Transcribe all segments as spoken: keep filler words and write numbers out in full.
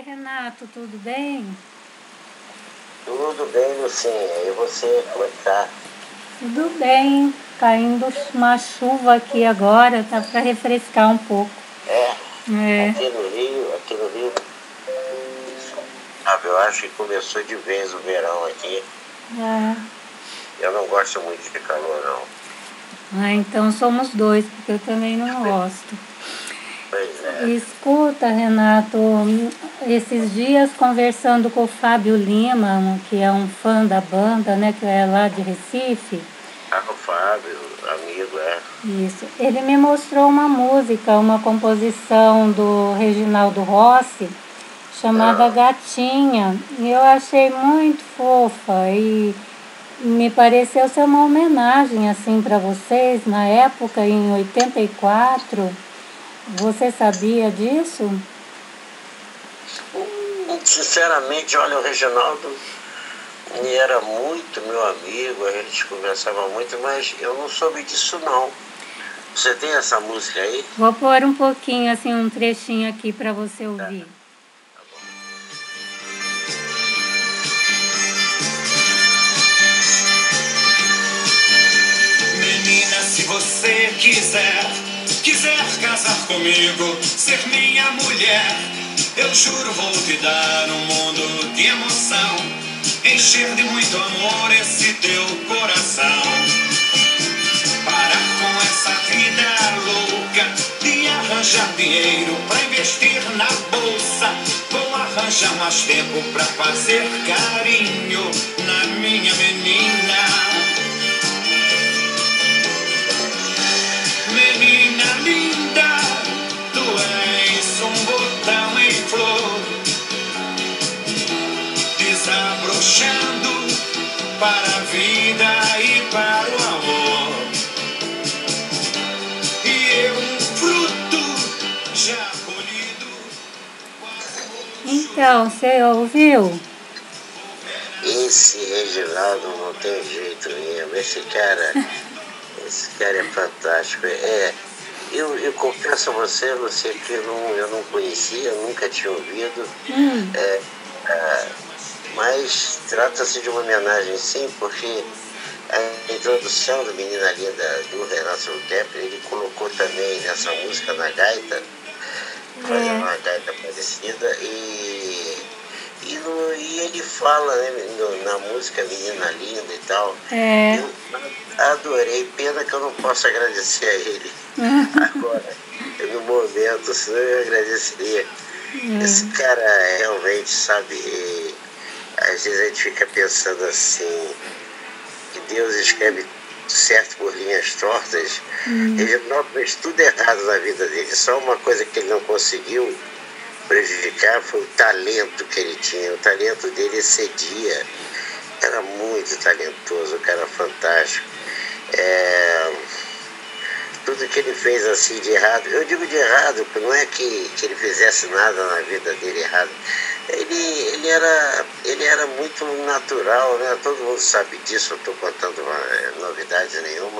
Renato, tudo bem? Tudo bem, Lucinha. E você, como é que tá? Tudo bem. Caindo uma chuva aqui agora, tá para refrescar um pouco. É, É, aqui no Rio, aqui no Rio, sabe, eu acho que começou de vez o verão aqui. é. Eu não gosto muito de calor, não. Ah, então somos dois, porque eu também não gosto. Pois é. Escuta, Renato, esses dias conversando com o Fábio Lima, que é um fã da banda, né, que é lá de Recife. Ah, o Fábio, amigo, é. Isso. Ele me mostrou uma música, uma composição do Reginaldo Rossi, chamada Ah, Gatinha. E eu achei muito fofa e me pareceu ser uma homenagem assim para vocês na época, em oitenta e quatro. Você sabia disso? hum, sinceramente, olha, o Reginaldo ele era muito meu amigo, a gente conversava muito, mas eu não soube disso, não. Você tem essa música aí? Vou pôr um pouquinho, assim, um trechinho aqui para você Tá, ouvir. tá bom. Menina, se você quiser, quiser casar comigo, ser minha mulher, eu juro vou te dar um mundo de emoção, encher de muito amor esse teu coração. Parar com essa vida louca de arranjar dinheiro pra investir na bolsa. Vou arranjar mais tempo pra fazer carinho na minha menina. Menina linda, tu és um botão em flor, desabrochando para a vida e para o amor. E eu um fruto já colhido, quase Então, você ouviu? Esse Reginaldo não tem jeito mesmo. Esse cara, esse cara é fantástico. É, eu, eu confesso a você, você que eu não, eu não conhecia, nunca tinha ouvido. Hum, É, é, mas trata-se de uma homenagem, sim, porque a introdução do Menina Linda do Renato Kepler, ele colocou também nessa música na gaita, fazendo é, uma gaita parecida, e, e, no, e ele fala, né, no, na música Menina Linda e tal. é. Eu adorei, pena que eu não posso agradecer a ele agora, no momento, senão eu agradeceria. Esse cara realmente sabe, e, às vezes a gente fica pensando assim, que Deus escreve certo por linhas tortas. Ele não fez tudo errado na vida dele, só uma coisa que ele não conseguiu prejudicar foi o talento que ele tinha. O talento dele excedia, era muito talentoso, o cara fantástico. É, tudo que ele fez assim de errado, eu digo de errado, porque não é que, que ele fizesse nada na vida dele errado. Ele, ele, era, ele era muito natural, né? Todo mundo sabe disso, não estou contando uma, novidade nenhuma.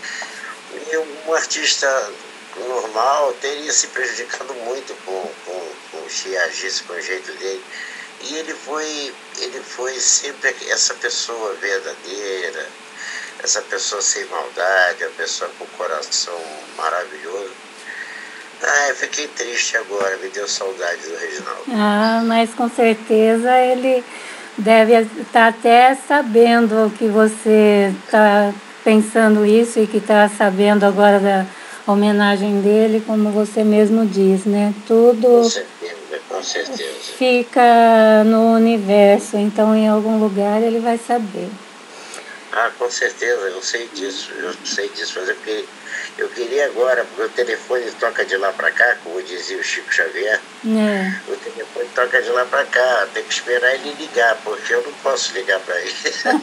E um artista normal teria se prejudicado muito com, com, com se agisse com o jeito dele. E ele foi, ele foi sempre essa pessoa verdadeira, essa pessoa sem maldade, a pessoa com coração maravilhoso. Ah, eu fiquei triste agora, me deu saudade do Reginaldo. Ah, mas com certeza ele deve estar até sabendo que você está pensando isso e que está sabendo agora da homenagem dele, como você mesmo diz, né? Com Tudo certeza, com certeza. fica no universo, então em algum lugar ele vai saber. Ah, com certeza, eu sei disso, eu sei disso, mas eu, que, eu queria agora, porque o telefone toca de lá para cá, como dizia o Chico Xavier, É. o telefone toca de lá para cá, tem que esperar ele ligar, porque eu não posso ligar para ele.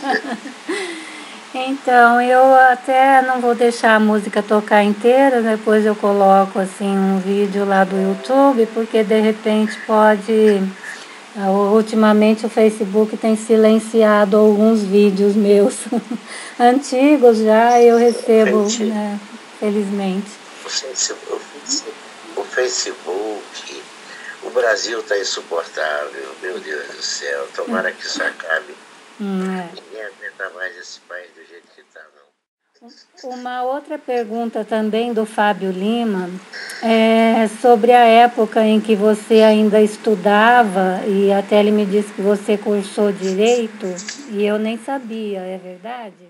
Então, eu até não vou deixar a música tocar inteira, depois eu coloco assim um vídeo lá do YouTube, porque de repente pode. ah, Ultimamente o Facebook tem silenciado alguns vídeos meus antigos já, eu recebo, Gente, né, felizmente. o, face- o face- o Facebook, o Brasil está insuportável, meu Deus do céu, tomara que isso acabe. Hum, é. Ninguém aguenta mais esse país do jeito que está, não. Uma outra pergunta também do Fábio Lima é sobre a época em que você ainda estudava, e até ele me disse que você cursou Direito, e eu nem sabia, é verdade?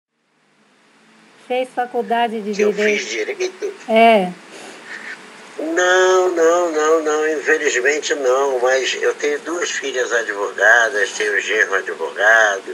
Fez faculdade de Que eu Direito? fiz direito? É. Não, não, não, não, infelizmente não, mas eu tenho duas filhas advogadas, tenho um genro advogado,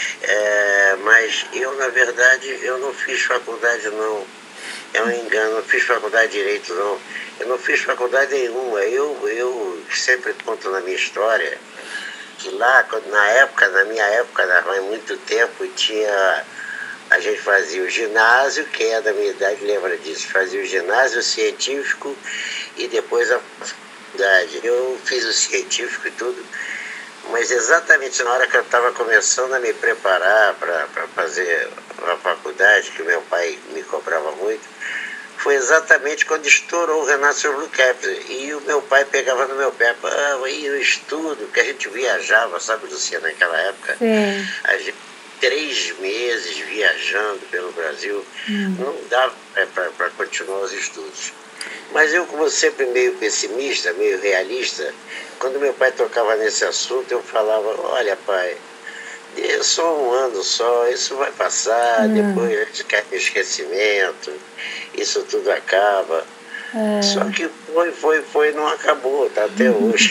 é, mas eu, na verdade, eu não fiz faculdade não, é um engano, não fiz faculdade de Direito não, eu não fiz faculdade nenhuma, eu, eu sempre conto na minha história, que lá, quando, na época, na minha época, há muito tempo, tinha... A gente fazia o ginásio, quem é da minha idade lembra disso, fazia o ginásio científico e depois a faculdade. Eu fiz o científico e tudo, mas exatamente na hora que eu estava começando a me preparar para fazer a faculdade, que meu pai me cobrava muito, foi exatamente quando estourou o Renascer Blue Caps. E o meu pai pegava no meu pé, ah, e o estudo, que a gente viajava, sabe, Luciana, naquela época? Sim. A gente três meses viajando pelo Brasil, hum. não dava para continuar os estudos. Mas eu, como sempre meio pessimista, meio realista, quando meu pai tocava nesse assunto, eu falava, olha pai, é só um ano só, isso vai passar, hum. depois a gente cai no esquecimento, isso tudo acaba. É. Só que foi, foi, foi, não acabou, tá até hoje.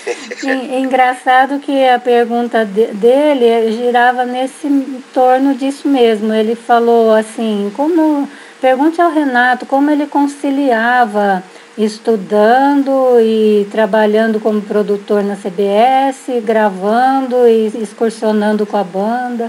É engraçado que a pergunta de, dele girava nesse torno disso mesmo. Ele falou assim, como, pergunte ao Renato como ele conciliava estudando e trabalhando como produtor na C B S, gravando e excursionando com a banda.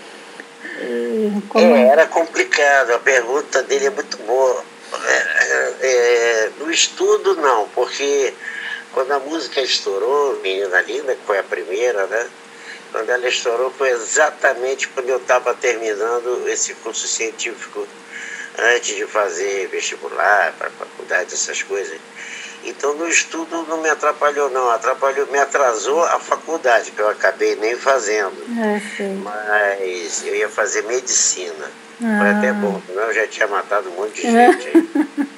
Como... É, era complicado, a pergunta dele é muito boa. É, é, no estudo não, porque quando a música estourou, Menina Linda, que foi a primeira, né? Quando ela estourou foi exatamente quando eu estava terminando esse curso científico antes de fazer vestibular, para faculdade, essas coisas. Então no estudo não me atrapalhou não, atrapalhou, me atrasou a faculdade, que eu acabei nem fazendo. É, mas eu ia fazer medicina. Ah. Foi até bom, senão eu já tinha matado um monte de gente aí.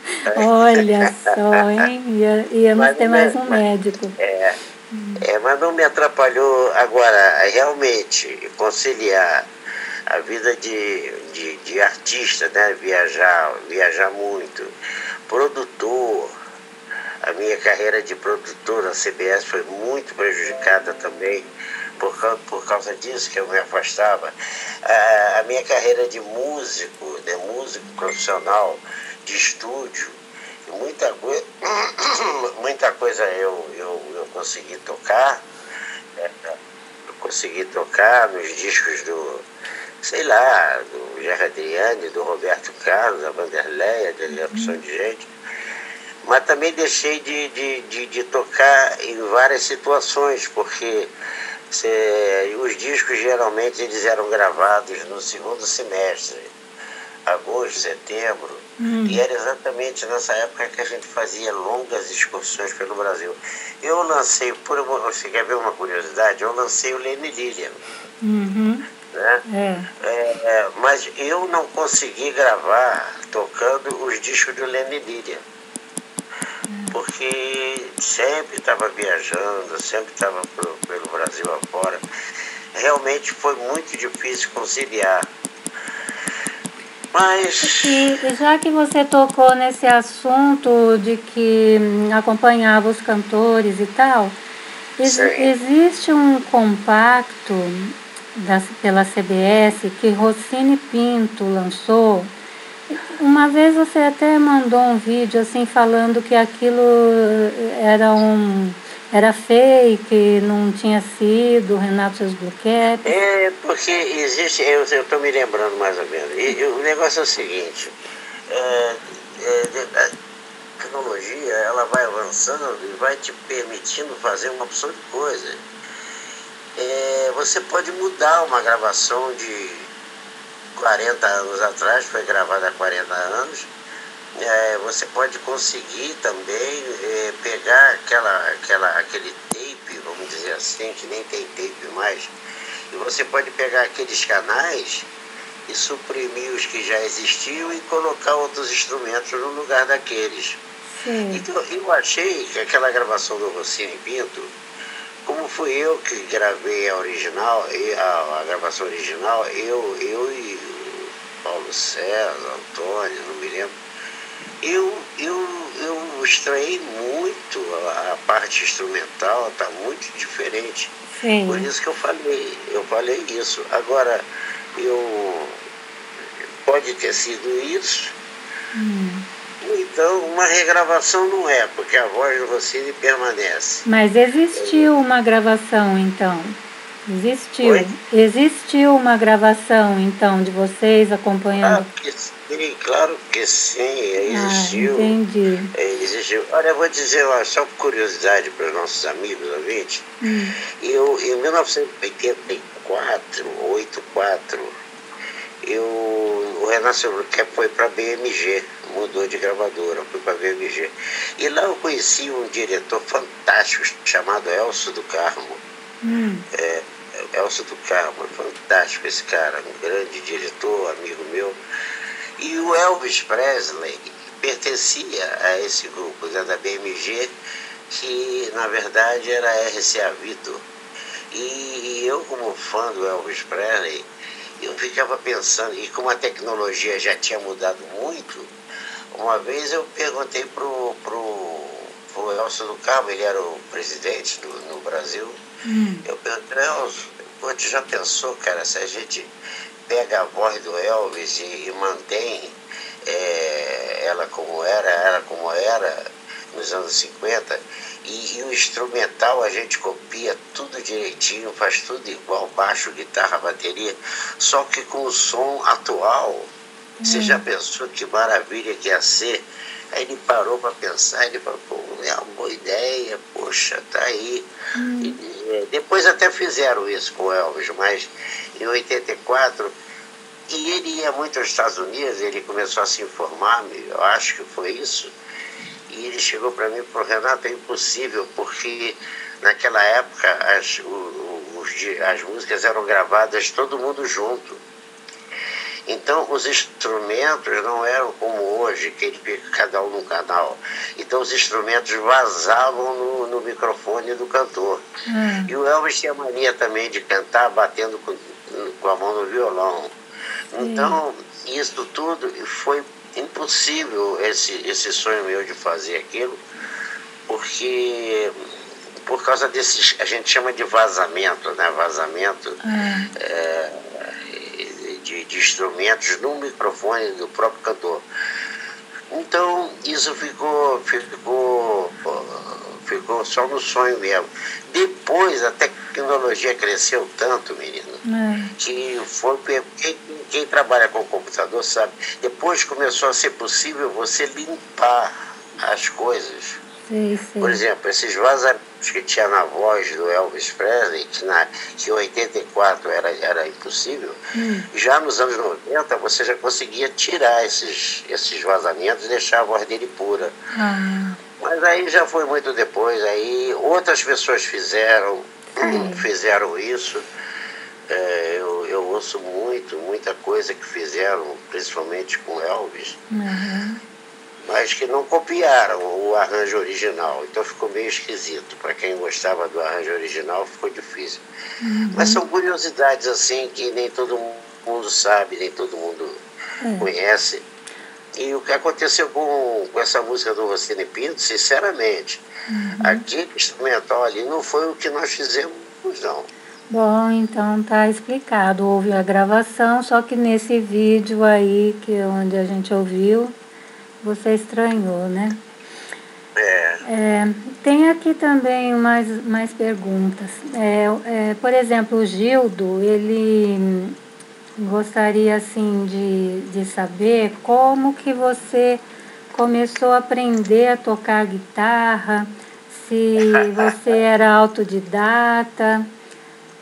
Olha só, hein? Ia, íamos ter mais um mas, médico. É, hum. é, mas não me atrapalhou. Agora, realmente, conciliar a vida de, de, de artista, né? Viajar, viajar muito, produtor. A minha carreira de produtor na C B S foi muito prejudicada também. Por causa, por causa disso que eu me afastava. A, a minha carreira de músico, de músico profissional, de estúdio, muita, coi muita coisa eu, eu, eu consegui tocar, né? Eu consegui tocar nos discos do, sei lá, do Gerry Adriani, do Roberto Carlos, da Vanderleia, da opção de gente. Mas também deixei de, de, de, de tocar em várias situações, porque Se, os discos geralmente eles eram gravados no segundo semestre, agosto, setembro, hum. e era exatamente nessa época que a gente fazia longas excursões pelo Brasil. Eu lancei, por você quer ver uma curiosidade, eu lancei o Lenny Lillian, uhum. né? É. É, mas eu não consegui gravar tocando os discos do Lenny Lillian. Porque sempre estava viajando, sempre estava pelo Brasil afora. Realmente foi muito difícil conciliar. Mas... E já que você tocou nesse assunto de que acompanhava os cantores e tal, ex existe um compacto da, pela C B S que Rossini Pinto lançou. Uma vez você até mandou um vídeo assim falando que aquilo era um era fake, não tinha sido Renascer Blue Caps. É, porque existe, eu estou me lembrando mais ou menos, e, e, o negócio é o seguinte, é, é, a tecnologia ela vai avançando e vai te permitindo fazer uma opção de coisas. É, você pode mudar uma gravação de quarenta anos atrás, foi gravada há quarenta anos, é, você pode conseguir também é, pegar aquela, aquela, aquele tape, vamos dizer assim, que nem tem tape mais, e você pode pegar aqueles canais e suprimir os que já existiam e colocar outros instrumentos no lugar daqueles. Sim. Então, eu achei que aquela gravação do Rossini Pinto, como fui eu que gravei a original, a, a gravação original, eu, eu e o Paulo César, Antônio, não me lembro, eu, eu, eu estranhei muito a, a parte instrumental, está muito diferente. Sim. Por isso que eu falei, eu falei isso. Agora, eu pode ter sido isso, Hum. então uma regravação não é, porque a voz do Rossini permanece. Mas existiu uma gravação, então? Existiu. Oi? Existiu uma gravação, então, de vocês Ah, acompanhando? que sim, claro que sim, Ah, existiu. entendi. É, existiu. Olha, eu vou dizer, ó, só por curiosidade para os nossos amigos ouvintes, Hum. eu, em mil novecentos e oitenta e quatro, oitenta e quatro, eu, o Renato Silvercap foi para a B M G, mudou de gravadora, foi para a B M G. E lá eu conheci um diretor fantástico chamado Elcio do Carmo. Hum. É, Elcio do Carmo, é fantástico esse cara, um grande diretor, amigo meu. E o Elvis Presley pertencia a esse grupo, né, da B M G, que na verdade era a R C A Victor. E eu, como fã do Elvis Presley, eu ficava pensando, e como a tecnologia já tinha mudado muito, uma vez eu perguntei pro, pro, pro Elcio do Carmo, ele era o presidente do, no Brasil, Hum. eu perguntei, Elcio, pô, tu já pensou, cara, se a gente pega a voz do Elvis e, e mantém é, ela como era, ela como era nos anos cinquenta, e, e o instrumental a gente copia tudo direitinho, faz tudo igual, baixo, guitarra, bateria, só que com o som atual. Hum. Você já pensou que maravilha que ia ser? Aí ele parou para pensar, ele falou, pô, é uma boa ideia, poxa, tá aí. Hum. E, depois até fizeram isso com o Elvis, mas em oitenta e quatro, e ele ia muito aos Estados Unidos, ele começou a se informar, eu acho que foi isso, e ele chegou para mim e falou, Renato, é impossível, porque naquela época as, os, as músicas eram gravadas todo mundo junto. Então, os instrumentos não eram como hoje, que ele fica cada um num canal. Então, os instrumentos vazavam no, no microfone do cantor. Hum. E o Elvis tinha mania também de cantar batendo com, com a mão no violão. Então, hum. isso tudo foi impossível, esse, esse sonho meu de fazer aquilo, porque por causa desses, a gente chama de vazamento, né? Vazamento hum. é, De, de instrumentos no microfone do próprio cantor. Então, isso ficou, ficou, ficou só no sonho mesmo. Depois, a tecnologia cresceu tanto, menino, é. que foi... Quem, quem trabalha com computador sabe, depois começou a ser possível você limpar as coisas. Sim, sim. Por exemplo, esses vazamentos que tinha na voz do Elvis Presley, que, na, que em oitenta e quatro era, era impossível, hum. já nos anos noventa você já conseguia tirar esses, esses vazamentos e deixar a voz dele pura. Ah. Mas aí já foi muito depois, aí outras pessoas fizeram, hum. fizeram isso. É, eu, eu ouço muito, muita coisa que fizeram, principalmente com Elvis. Uhum. Mas que não copiaram o arranjo original, então ficou meio esquisito. Para quem gostava do arranjo original, ficou difícil. Uhum. Mas são curiosidades assim que nem todo mundo sabe, nem todo mundo é. conhece. E o que aconteceu com, com essa música do Rossini Pinto, sinceramente, uhum. aquele instrumental ali não foi o que nós fizemos, não. Bom, então tá explicado. Houve a gravação, só que nesse vídeo aí, que é onde a gente ouviu, você estranhou, né? É. É, tem aqui também mais, mais perguntas. É, é, por exemplo, o Gildo, ele gostaria assim de, de saber como que você começou a aprender a tocar guitarra, se você era autodidata,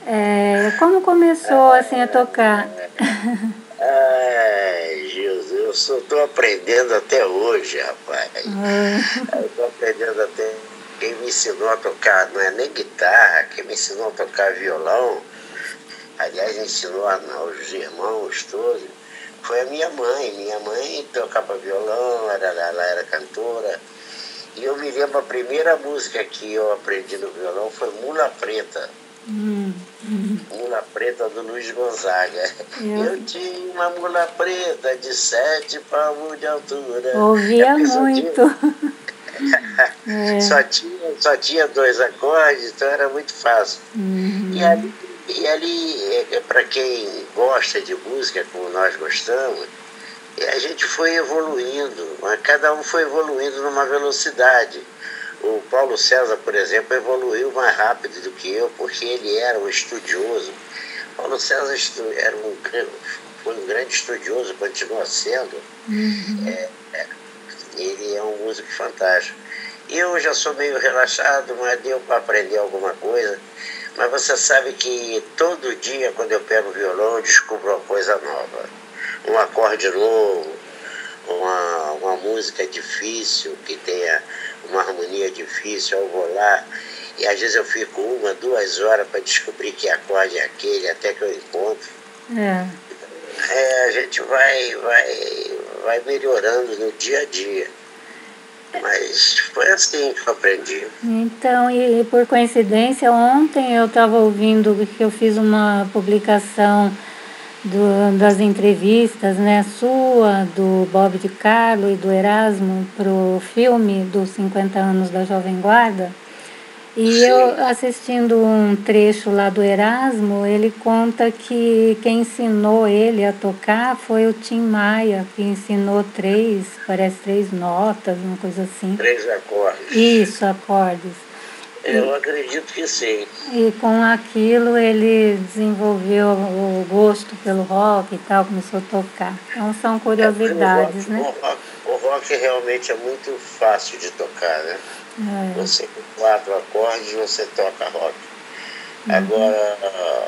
é, como começou assim a tocar? Ai, Jesus, eu estou aprendendo até hoje, rapaz. Ah. Eu estou aprendendo até. Quem me ensinou a tocar, não é nem guitarra, quem me ensinou a tocar violão, aliás, ensinou aos irmãos todos, foi a minha mãe. Minha mãe tocava violão, era, ela era cantora. E eu me lembro, a primeira música que eu aprendi no violão foi Mula Preta. Hum, hum. Mula Preta do Luiz Gonzaga. Eu, eu tinha uma mula preta de sete palmos de altura. ouvia É muito. É. Só, tinha, só tinha dois acordes, então era muito fácil. Uhum. E ali, e ali é, para quem gosta de música, como nós gostamos, a gente foi evoluindo, mas cada um foi evoluindo numa velocidade. O Paulo César, por exemplo, evoluiu mais rápido do que eu, porque ele era um estudioso. Paulo César era um, foi um grande estudioso, continua sendo. Uhum. É, é, ele é um músico fantástico. Eu já sou meio relaxado, mas deu para aprender alguma coisa. Mas você sabe que todo dia, quando eu pego o violão, eu descubro uma coisa nova. Um acorde novo, uma, uma música difícil, que tenha uma harmonia difícil, eu vou lá. E às vezes eu fico uma, duas horas para descobrir que acorde é aquele, até que eu encontro. É. É, a gente vai, vai, vai melhorando no dia a dia. Mas foi assim que eu aprendi. Então, e, e por coincidência, ontem eu estava ouvindo que eu fiz uma publicação do, das entrevistas, né, sua, do Bob de Carlo e do Erasmo para o filme dos cinquenta anos da Jovem Guarda. E Sim. eu, assistindo um trecho lá do Erasmo, ele conta que quem ensinou ele a tocar foi o Tim Maia, que ensinou três, parece três notas, uma coisa assim. Três acordes. Isso, acordes. Eu e, acredito que sim. E com aquilo ele desenvolveu o gosto pelo rock e tal, começou a tocar. Então são curiosidades, é, o rock, né? O rock, o rock realmente é muito fácil de tocar, né? É. Você com quatro acordes, você toca rock. Uhum. Agora,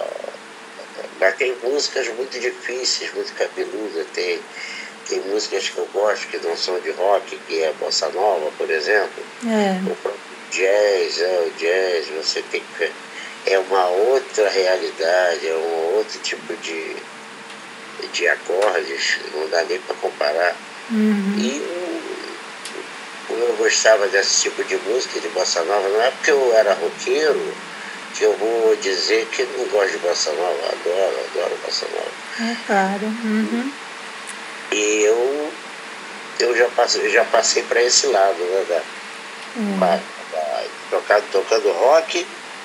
mas tem músicas muito difíceis, muito cabeludas. Tem, tem músicas que eu gosto que não são de rock, que é bossa nova, por exemplo. É. O próprio jazz, é, o jazz, você tem que... É uma outra realidade, é um outro tipo de, de acordes, não dá nem para comparar. Uhum. E como eu gostava desse tipo de música, de bossa nova, não é porque eu era roqueiro que eu vou dizer que não gosto de bossa nova. Adoro, adoro bossa nova. É claro. Uhum. E eu, eu já passei, já passei para esse lado, né? Da, Uhum. pra, pra, tocando, tocando rock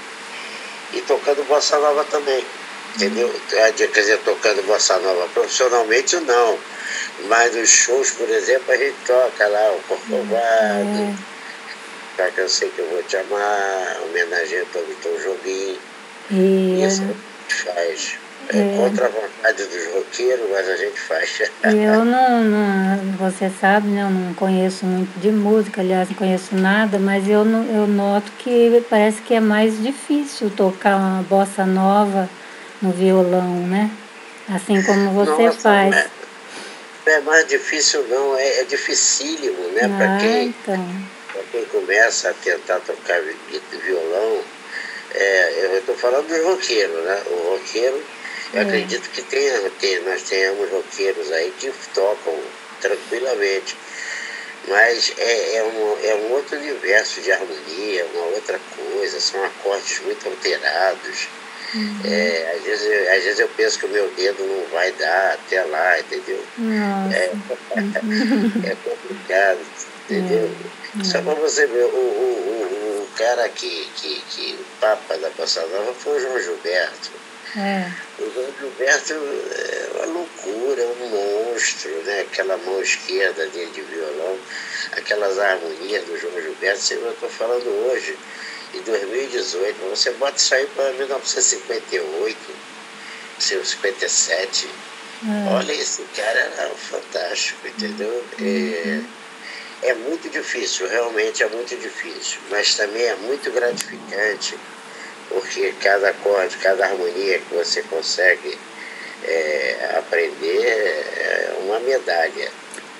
e tocando bossa nova também. Entendeu? Uhum. Quer dizer, tocando bossa nova profissionalmente, não. Mas nos shows, por exemplo, a gente toca lá o Corcovado, é. Que eu sei que eu vou te amar, homenageia para o Vitor Jobim. E isso a gente faz. É, é contra a vontade dos roqueiros, mas a gente faz. Eu não, não, você sabe, né, eu não conheço muito de música, aliás, não conheço nada, mas eu, eu noto que parece que é mais difícil tocar uma bossa nova no violão, né? Assim como você Nossa, faz. É, não é mais difícil não, é, é dificílimo, né? Ah, para quem, então. para quem começa a tentar tocar violão, é, eu estou falando do roqueiro, né? O roqueiro, eu é. acredito que tenha, tem, nós tenhamos roqueiros aí que tocam tranquilamente, mas é, é, um, é um outro universo de harmonia, uma outra coisa, são acordes muito alterados. Uhum. É, às, vezes, às vezes eu penso que o meu dedo não vai dar até lá, entendeu? Nossa. É, uhum. é complicado, entendeu? É. Só para você ver, o, o, o, o cara que, que, que o Papa da Bossa Nova foi o João Gilberto. É. O João Gilberto é uma loucura, é um monstro, né? Aquela mão esquerda dele de violão, aquelas harmonias do João Gilberto, eu estou falando hoje. Em dois mil e dezoito, você bota isso aí para mil novecentos e cinquenta e oito, cinquenta e sete. Uhum. Olha, esse cara era fantástico, entendeu? Uhum. É, é muito difícil, realmente é muito difícil, mas também é muito gratificante, porque cada acorde, cada harmonia que você consegue é, aprender é uma medalha.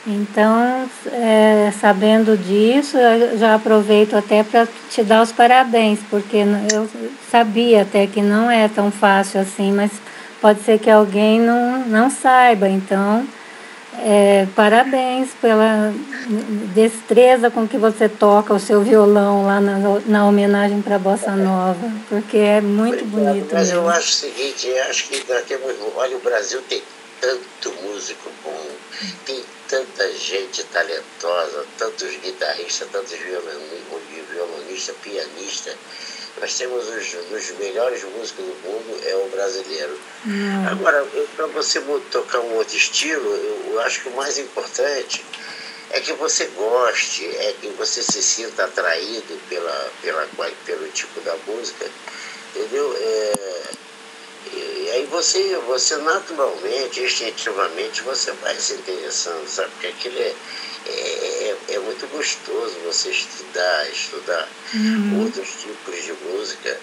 Então, é, sabendo disso, eu já aproveito até para te dar os parabéns, porque eu sabia até que não é tão fácil assim, mas pode ser que alguém não, não saiba. Então, é, parabéns pela destreza com que você toca o seu violão lá na, na homenagem para a Bossa Nova, porque é muito Obrigado, bonito mas eu mesmo. acho o seguinte, eu acho que daqui, olha, o Brasil tem tanto músico bom, tem tanta gente talentosa, tantos guitarristas, tantos violonistas, pianistas. Nós temos os, os melhores músicos do mundo, é o brasileiro. Hum. Agora, para você tocar um outro estilo, eu, eu acho que o mais importante é que você goste, é que você se sinta atraído pela, pela, pelo tipo da música, entendeu? É, e aí você, você naturalmente, instintivamente, você vai se interessando, sabe? Porque aquilo é, é, é muito gostoso você estudar, estudar uhum. outros tipos de música.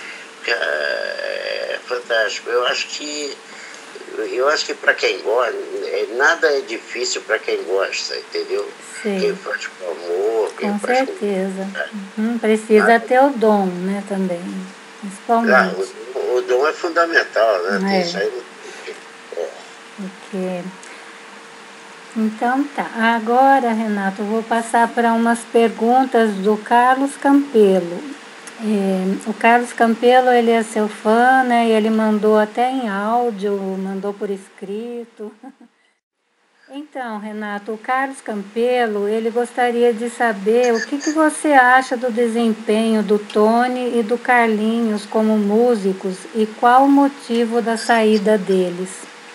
É fantástico. Eu acho que eu acho que para quem gosta, nada é difícil para quem gosta, entendeu? Sim. Quem faz com amor, quem com faz certeza. Com... Uhum. Precisa nada. Ter o dom, né, também. Principalmente. Ah, o, o dom é fundamental, né? É. Isso aí é. Okay. Então tá. Agora, Renato, eu vou passar para umas perguntas do Carlos Campelo. É, o Carlos Campelo, ele é seu fã, né? E ele mandou até em áudio, mandou por escrito. Então, Renato, o Carlos Campelo, ele gostaria de saber o que, que você acha do desempenho do Tony e do Carlinhos como músicos e qual o motivo da saída deles?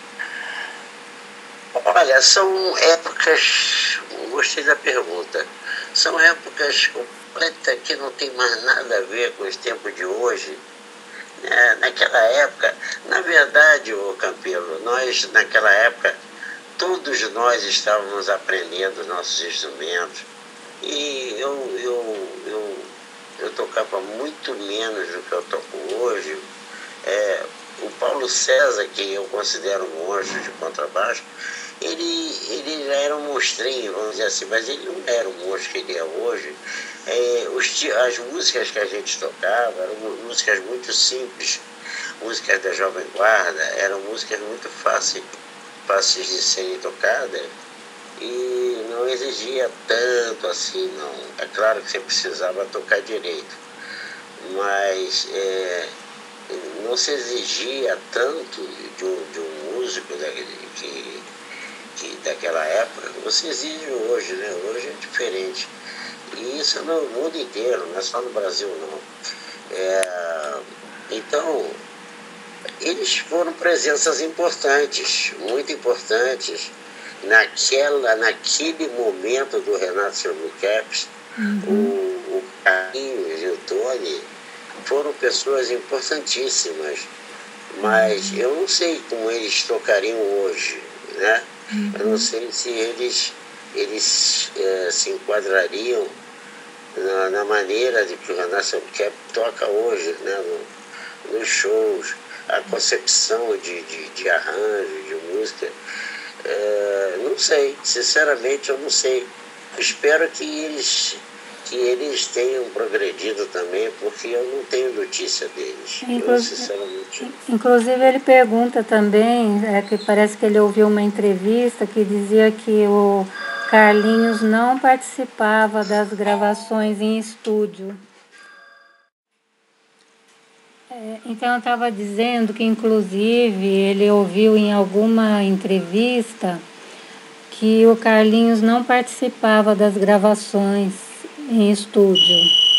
Olha, são épocas, gostei da pergunta, são épocas completas que não tem mais nada a ver com os tempos de hoje. É, naquela época, na verdade, ô Campelo, nós naquela época, todos nós estávamos aprendendo nossos instrumentos e eu, eu, eu, eu tocava muito menos do que eu toco hoje. É, o Paulo César, que eu considero um monstro de contrabaixo, ele, ele já era um monstrinho, vamos dizer assim, mas ele não era o monstro que ele é hoje. É, os, as músicas que a gente tocava eram músicas muito simples, músicas da Jovem Guarda, eram músicas muito fáceis, fáceis de serem tocadas e não exigia tanto assim, não. É claro que você precisava tocar direito, mas é, não se exigia tanto de um, de um músico daquele, que, que, daquela época que você exige hoje, né? Hoje é diferente. E isso é no mundo inteiro, não é só no Brasil, não. É, então, eles foram presenças importantes, muito importantes, naquela, naquele momento do Renato Silvercaps. Uhum. O, o Carlinhos e o Tony foram pessoas importantíssimas, mas eu não sei como eles tocariam hoje, né? Uhum. Eu não sei se eles, eles é, se enquadrariam na, na maneira de que o Renato Silvercaps toca hoje, né? No, nos shows, a concepção de, de, de arranjo, de música. É, não sei, sinceramente eu não sei. Espero que eles, que eles tenham progredido também, porque eu não tenho notícia deles. Inclusive, eu, sinceramente... inclusive ele pergunta também, é, que parece que ele ouviu uma entrevista que dizia que o Carlinhos não participava das gravações em estúdio. É, então eu estava dizendo que inclusive ele ouviu em alguma entrevista que o Carlinhos não participava das gravações em estúdio.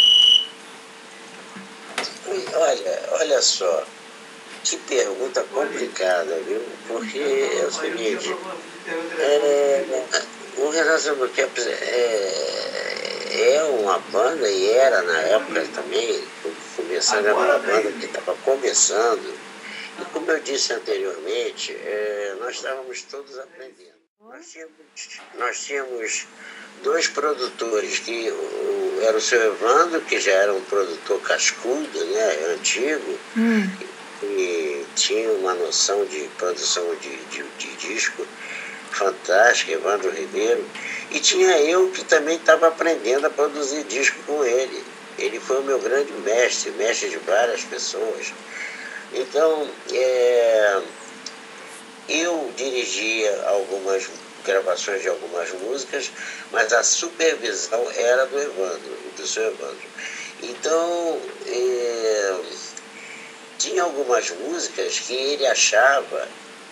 Olha, olha só, que pergunta complicada, viu? Porque é o seguinte, é, o Renato Silvercaps é, é uma banda, e era na época também, começando, era uma banda que estava começando, e como eu disse anteriormente, é, nós estávamos todos aprendendo. Nós tínhamos, nós tínhamos dois produtores, que o, era o seu Evandro, que já era um produtor cascudo, né, antigo, hum. e, e tinha uma noção de produção de, de, de disco, fantástica, Evandro Ribeiro, e tinha eu que também estava aprendendo a produzir disco com ele. Ele foi o meu grande mestre, mestre de várias pessoas. Então, é, eu dirigia algumas gravações de algumas músicas, mas a supervisão era do Evandro, do seu Evandro. Então, é, tinha algumas músicas que ele achava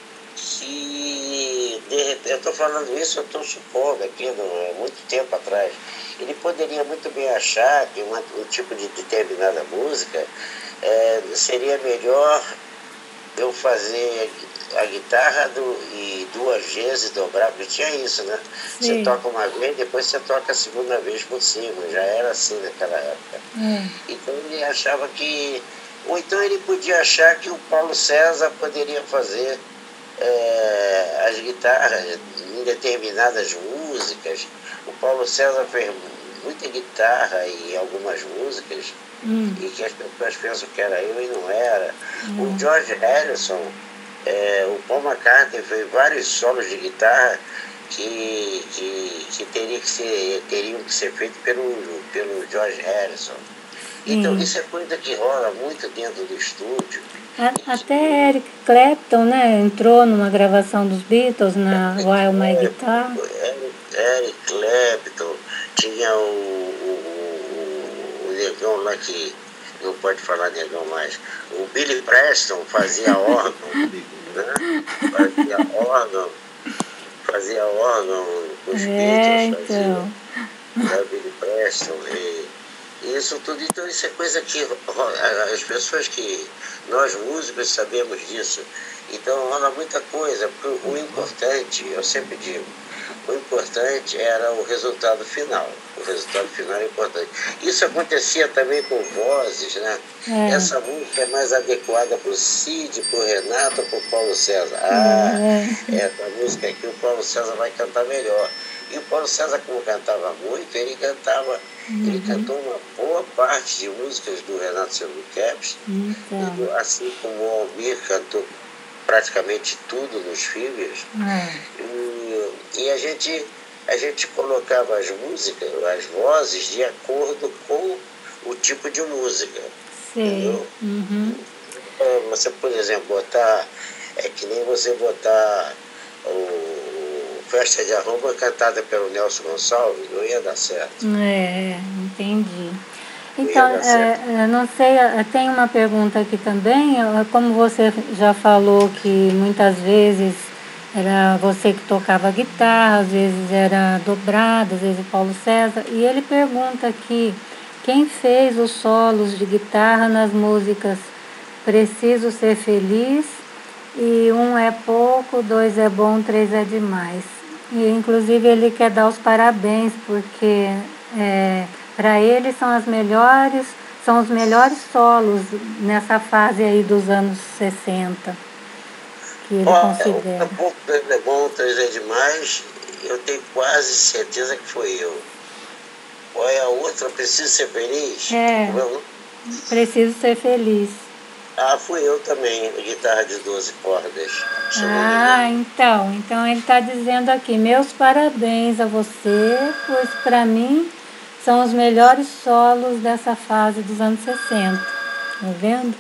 que, de repente, eu estou falando isso, eu estou supondo aqui, há muito tempo atrás, ele poderia muito bem achar que uma, um tipo de determinada música é, seria melhor eu fazer a guitarra do, e duas vezes dobrar, porque tinha isso, né? Sim. Você toca uma vez, depois você toca a segunda vez por cima, já era assim naquela época. Hum. Então ele achava que... Ou então ele podia achar que o Paulo César poderia fazer é, as guitarras em determinadas músicas. O Paulo César fez muita guitarra em algumas músicas, hum. e que as pessoas pensam que era eu e não era. Hum. O George Harrison, é, o Paul McCartney fez vários solos de guitarra que, que, que, teria que ser, teriam que ser feitos pelo, pelo George Harrison. Então, hum. isso é coisa que rola muito dentro do estúdio. Até Eric Clapton, né, entrou numa gravação dos Beatles na While My Guitar. Eric, Eric Clapton, tinha o, o, o, o negão lá que não pode falar negão mais, o Billy Preston fazia órgão, né? Fazia órgão, fazia órgão com os é, Beatles, fazia, então. Né, Billy Preston, e isso tudo. Então isso é coisa que as pessoas que, nós músicos sabemos disso. Então rola muita coisa, porque o importante, eu sempre digo, o importante era o resultado final. O resultado final é importante. Isso acontecia também com vozes, né? É. Essa música é mais adequada para o Cid, para o Renato ou para o Paulo César. Ah, é. essa música aqui o Paulo César vai cantar melhor. E o Paulo César, como cantava muito, ele cantava, uhum. ele cantou uma boa parte de músicas do Renato Silva Caps, então. Assim como o Almir cantou praticamente tudo nos filmes. Uhum. E, e a gente, a gente colocava as músicas, as vozes, de acordo com o tipo de música. Sim. Uhum. Você, por exemplo, botar, é que nem você botar o Festa de Arromba cantada pelo Nelson Gonçalves, não ia dar certo. É, entendi. Então, é, não sei, tem uma pergunta aqui também, como você já falou que muitas vezes era você que tocava guitarra, às vezes era dobrado, às vezes o Paulo César, e ele pergunta aqui, quem fez os solos de guitarra nas músicas Preciso Ser Feliz, e um é pouco, dois é bom, três é demais. E inclusive ele quer dar os parabéns, porque é, para ele são as melhores, são os melhores solos nessa fase aí dos anos sessenta, que ele Ó, considera. Um pouco, dois é bom, três é demais, eu tenho quase certeza que foi eu. Qual é a outra? Preciso Ser Feliz? É, Preciso Ser Feliz. Ah, fui eu também, guitarra de doze cordas. Ah, então, então ele está dizendo aqui, meus parabéns a você, pois para mim são os melhores solos dessa fase dos anos sessenta. Tá vendo?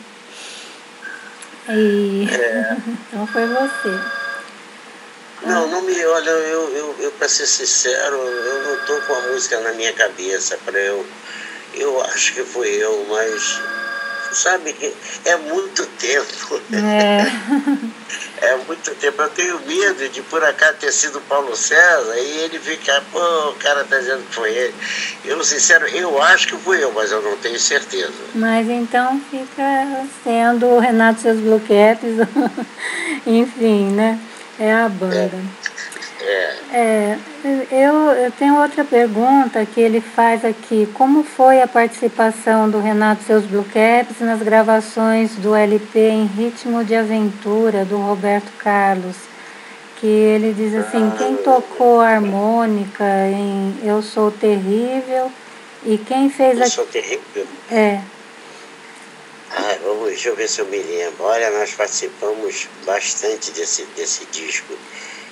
E é. Então foi você. Não, não me olha, eu, eu, eu para ser sincero, eu não estou com a música na minha cabeça para eu. Eu acho que fui eu, mas sabe que é muito tempo. É. É muito tempo. Eu tenho medo de por acaso ter sido Paulo César e ele ficar, pô, o cara tá dizendo que foi ele. Eu, sincero, eu acho que fui eu, mas eu não tenho certeza. Mas então fica sendo o Renato Seus Blue Caps, enfim, né? É a banda. É. É, eu, eu tenho outra pergunta que ele faz aqui. Como foi a participação do Renato Seus Blue Caps nas gravações do L P Em Ritmo de Aventura, do Roberto Carlos? Que ele diz assim, quem tocou a harmônica em Eu Sou Terrível e quem fez... Eu a... Sou Terrível? É. Ah, vamos, deixa eu ver se eu me lembro. Olha, nós participamos bastante desse, desse disco.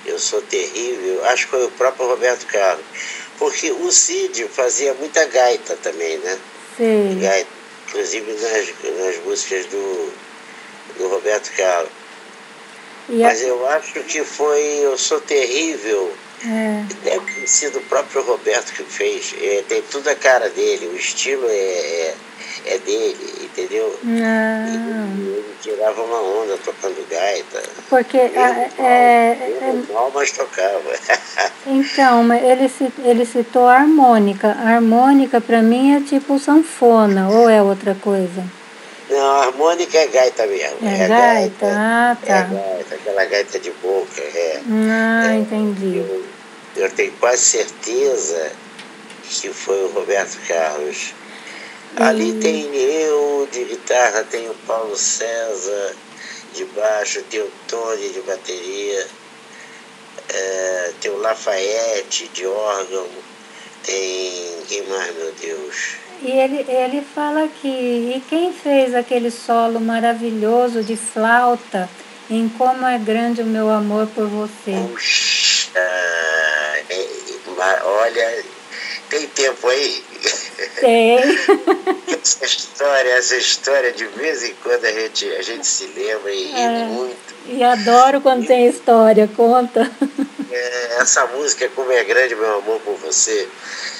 Eu Sou Terrível, acho que foi o próprio Roberto Carlos. Porque o Cid fazia muita gaita também, né? Sei. Gaita, inclusive nas, nas músicas do, do Roberto Carlos. E Mas a... eu acho que foi Eu Sou Terrível. É. Deve ter sido o próprio Roberto que fez. É, tem tudo a cara dele, o estilo é, é, é dele, entendeu? Ah. Ele, ele tirava uma onda tocando gaita. Porque Meio é, mal, é, meio é, mal, mas tocava. Então, mas ele, ele citou a harmônica. A harmônica para mim é tipo sanfona, ou é outra coisa? Não, a harmônica é gaita mesmo. É, é gaita? gaita? Ah, tá. É gaita, aquela gaita de boca. É, ah, é, entendi. Eu, eu tenho quase certeza que foi o Roberto Carlos. E... Ali tem eu de guitarra, tem o Paulo César de baixo, tem o Tony de bateria, é, tem o Lafayette de órgão, tem... quem mais, meu Deus? E ele, ele fala aqui, e quem fez aquele solo maravilhoso de flauta em Como é Grande o Meu Amor por Você? Puxa, é, olha, tem tempo aí? Tem. Essa história, essa história, de vez em quando a gente, a gente se lembra e ri É, muito. E adoro quando e, tem história, conta. É, essa música, Como é Grande Meu Amor por Você,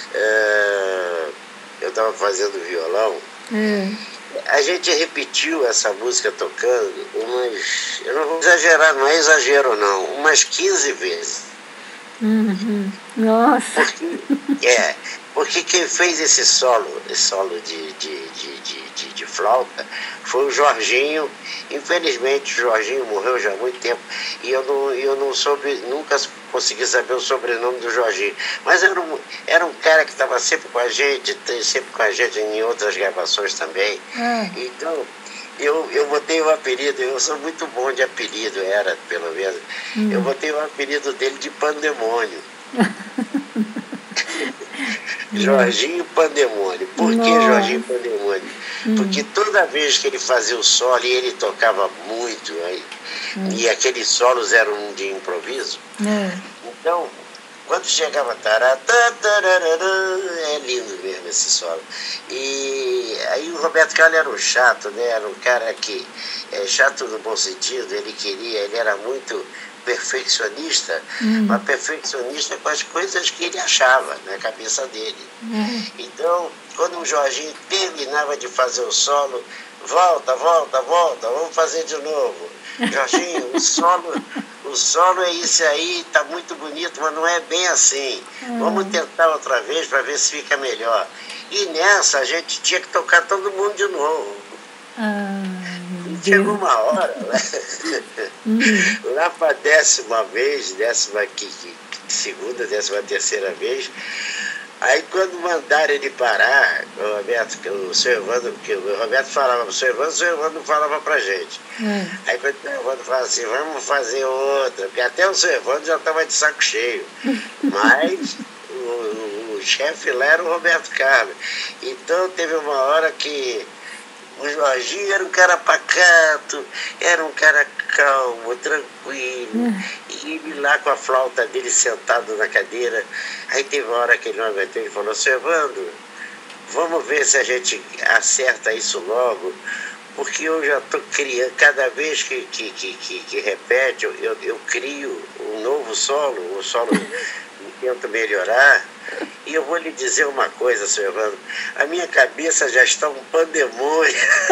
é, eu estava fazendo violão, é. a gente repetiu essa música tocando umas, eu não vou exagerar, não é exagero não, umas quinze vezes. Uhum. Nossa! Porque, é, porque quem fez esse solo, esse solo de, de, de, de, de, de flauta, foi o Jorginho. Infelizmente o Jorginho morreu já há muito tempo e eu não, eu não soube, nunca consegui saber o sobrenome do Jorginho. Mas era um, era um cara que estava sempre com a gente, sempre com a gente em outras gravações também. Ah. Então, eu, eu botei o apelido, eu sou muito bom de apelido, era pelo menos. Hum. Eu botei o apelido dele de Pandemônio. Jorginho Pandemônio. Por que Jorginho Pandemônio? Hum. Porque toda vez que ele fazia o solo, e ele tocava muito, aí, hum. e aqueles solos eram de improviso, hum. então, quando chegava tará, é lindo mesmo esse solo. E aí o Roberto Carlos era um chato, né? Era um cara que, é, chato no bom sentido, ele queria, ele era muito perfeccionista, hum. mas perfeccionista com as coisas que ele achava na cabeça dele. Hum. Então, quando o Jorginho terminava de fazer o solo, volta, volta, volta, vamos fazer de novo. Jorginho, o solo, o solo é isso aí, tá muito bonito, mas não é bem assim. Hum. Vamos tentar outra vez para ver se fica melhor. E nessa a gente tinha que tocar todo mundo de novo. Hum. Chegou uma hora, hum. lá para a décima vez, décima segunda, décima terceira vez, aí quando mandaram ele parar, o Roberto, o senhor Evandro, porque o Roberto falava para o senhor Evandro, o senhor Evandro falava para a gente. Hum. Aí quando o senhor Evandro falava assim, vamos fazer outra, porque até o senhor Evandro já estava de saco cheio, mas o, o, o chefe lá era o Roberto Carlos. Então teve uma hora que o Jorginho era um cara pacato, era um cara calmo, tranquilo, hum. e ele lá com a flauta dele sentado na cadeira. Aí teve uma hora que ele não aguentou e falou, seu Evandro, vamos ver se a gente acerta isso logo, porque eu já estou criando, cada vez que, que, que, que, que repete, eu, eu, eu crio um novo solo, um solo que tento melhorar. E eu vou lhe dizer uma coisa, senhor Evandro, a minha cabeça já está um pandemônio.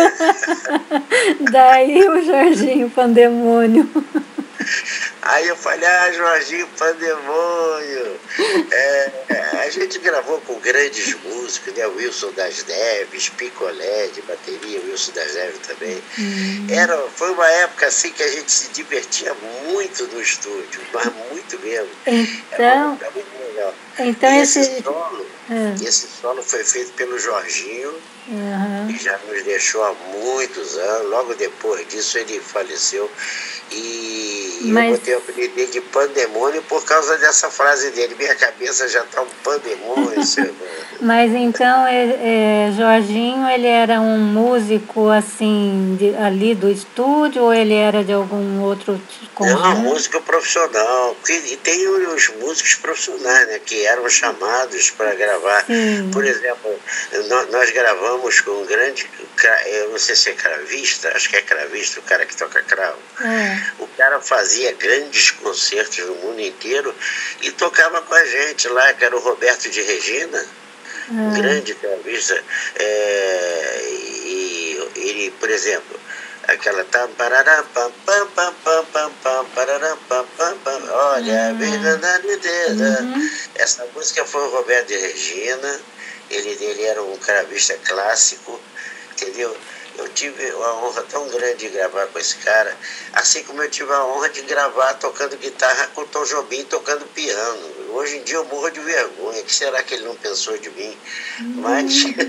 Daí o Jorginho Pandemônio. Aí eu falei, ah, Jorginho Pandemônio. É, a gente gravou com grandes músicos, né? Wilson das Neves, Picolé de bateria, Wilson das Neves também. Hum. Era, foi uma época assim que a gente se divertia muito no estúdio, mas muito mesmo. Então, era muito legal. Então e esse, esse solo, hum. esse solo foi feito pelo Jorginho, uhum. que já nos deixou há muitos anos. Logo depois disso ele faleceu. E Mas... eu botei o apelido dele de Pandemônio por causa dessa frase dele. Minha cabeça já está um pandemônio. Mas então, é, é, Jorginho, ele era um músico assim, de, ali do estúdio, ou ele era de algum outro conjunto? Não, músico profissional. E tem os músicos profissionais, né, que eram chamados para gravar. Sim. Por exemplo, nós, nós gravamos com um grande, eu não sei se é cravista, acho que é cravista, o cara que toca cravo. É. O cara fazia grandes concertos no mundo inteiro e tocava com a gente lá, que era o Roberto de Regina. Um grande cravista, é, e ele, por exemplo, aquela tam pararam pam pam pam pam pam pam pararam pam pam pam, olha, uhum. Essa música foi o Roberto de Regina. Ele, ele era um cravista clássico, entendeu? Eu tive uma honra tão grande de gravar com esse cara, assim como eu tive a honra de gravar tocando guitarra com o Tom Jobim tocando piano. Hoje em dia eu morro de vergonha. O que será que ele não pensou de mim? Mas...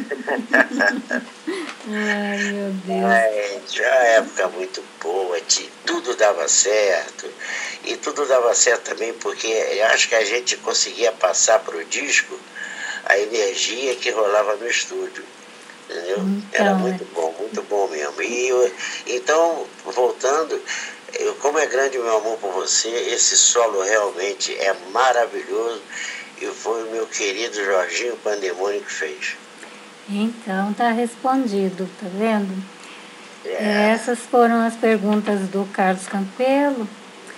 Ai, meu Deus. Mas já é época muito boa, tudo dava certo. E tudo dava certo também porque eu acho que a gente conseguia passar para o disco a energia que rolava no estúdio. Entendeu? Então, era muito bom, muito bom mesmo. E eu, então, voltando, eu, como é grande o meu amor por você, esse solo realmente é maravilhoso e foi o meu querido Jorginho Pandemônio que fez. Então, tá respondido, tá vendo? É. Essas foram as perguntas do Carlos Campelo.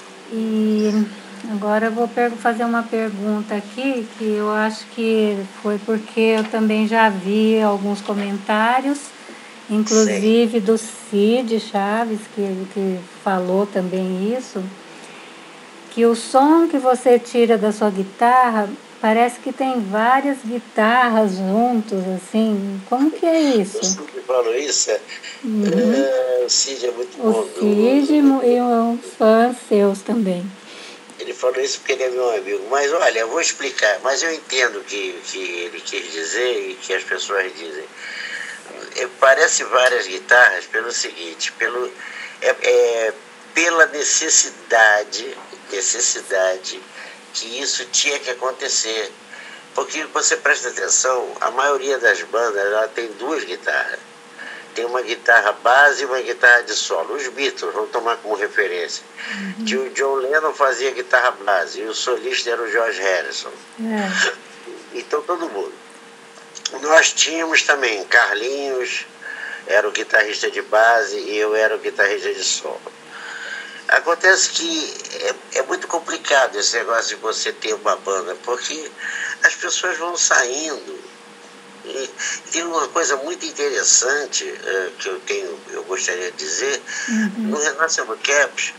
E agora eu vou fazer uma pergunta aqui, que eu acho que foi porque eu também já vi alguns comentários, inclusive Sim. do Cid Chaves, que, que falou também isso, que o som que você tira da sua guitarra parece que tem várias guitarras juntos, assim. Como que é isso? O Cid falou isso? Uhum. É, o Cid é muito bom. O Cid e uns fãs seus também. Ele falou isso porque ele é meu amigo. Mas olha, eu vou explicar. Mas eu entendo o que, que ele quis dizer e que as pessoas dizem. É, parece várias guitarras pelo seguinte, pelo, é, é, pela necessidade, necessidade que isso tinha que acontecer. Porque você presta atenção, a maioria das bandas ela tem duas guitarras. Tem uma guitarra base e uma guitarra de solo. Os Beatles, vamos tomar como referência. Uhum. Que o John Lennon fazia guitarra base e o solista era o George Harrison. É. Então todo mundo. Nós tínhamos também Carlinhos, era o guitarrista de base e eu era o guitarrista de solo. Acontece que é, é muito complicado esse negócio de você ter uma banda, porque as pessoas vão saindo. E tem uma coisa muito interessante uh, que eu tenho, eu gostaria de dizer, uhum. no Renascimento Caps,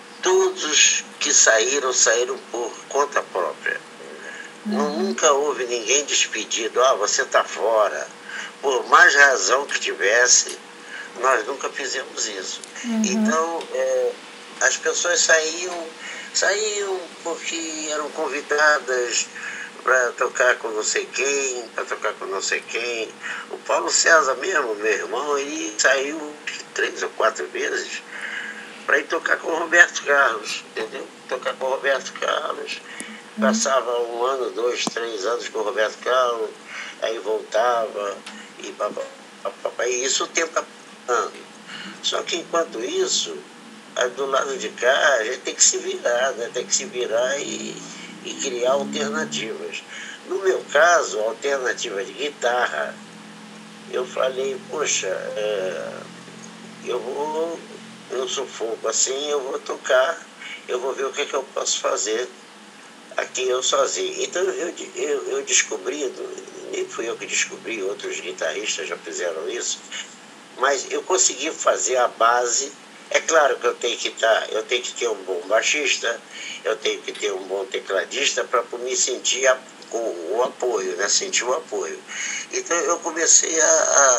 todos que saíram, saíram por conta própria. Uhum. Nunca houve ninguém despedido, ah, você está fora. Por mais razão que tivesse, nós nunca fizemos isso. Uhum. Então, é, as pessoas saíam, saíam porque eram convidadas para tocar com não sei quem, para tocar com não sei quem. O Paulo César mesmo, meu irmão, ele saiu três ou quatro vezes para ir tocar com o Roberto Carlos, entendeu? Tocar com o Roberto Carlos. Passava um ano, dois, três anos com o Roberto Carlos, aí voltava, e, papá, papá, e isso o tempo está passando. Só que enquanto isso, do lado de cá, a gente tem que se virar, né? Tem que se virar e, e criar alternativas. No meu caso, a alternativa de guitarra, eu falei, poxa, é, eu vou, no sufoco assim, eu vou tocar, eu vou ver o que, é que eu posso fazer aqui eu sozinho. Então eu, eu, eu descobri, nem fui eu que descobri, outros guitarristas já fizeram isso, mas eu consegui fazer a base. É claro que eu tenho que tá, eu tenho que ter um bom baixista, eu tenho que ter um bom tecladista para me sentir a, com o apoio, né? Sentir o apoio. Então eu comecei a,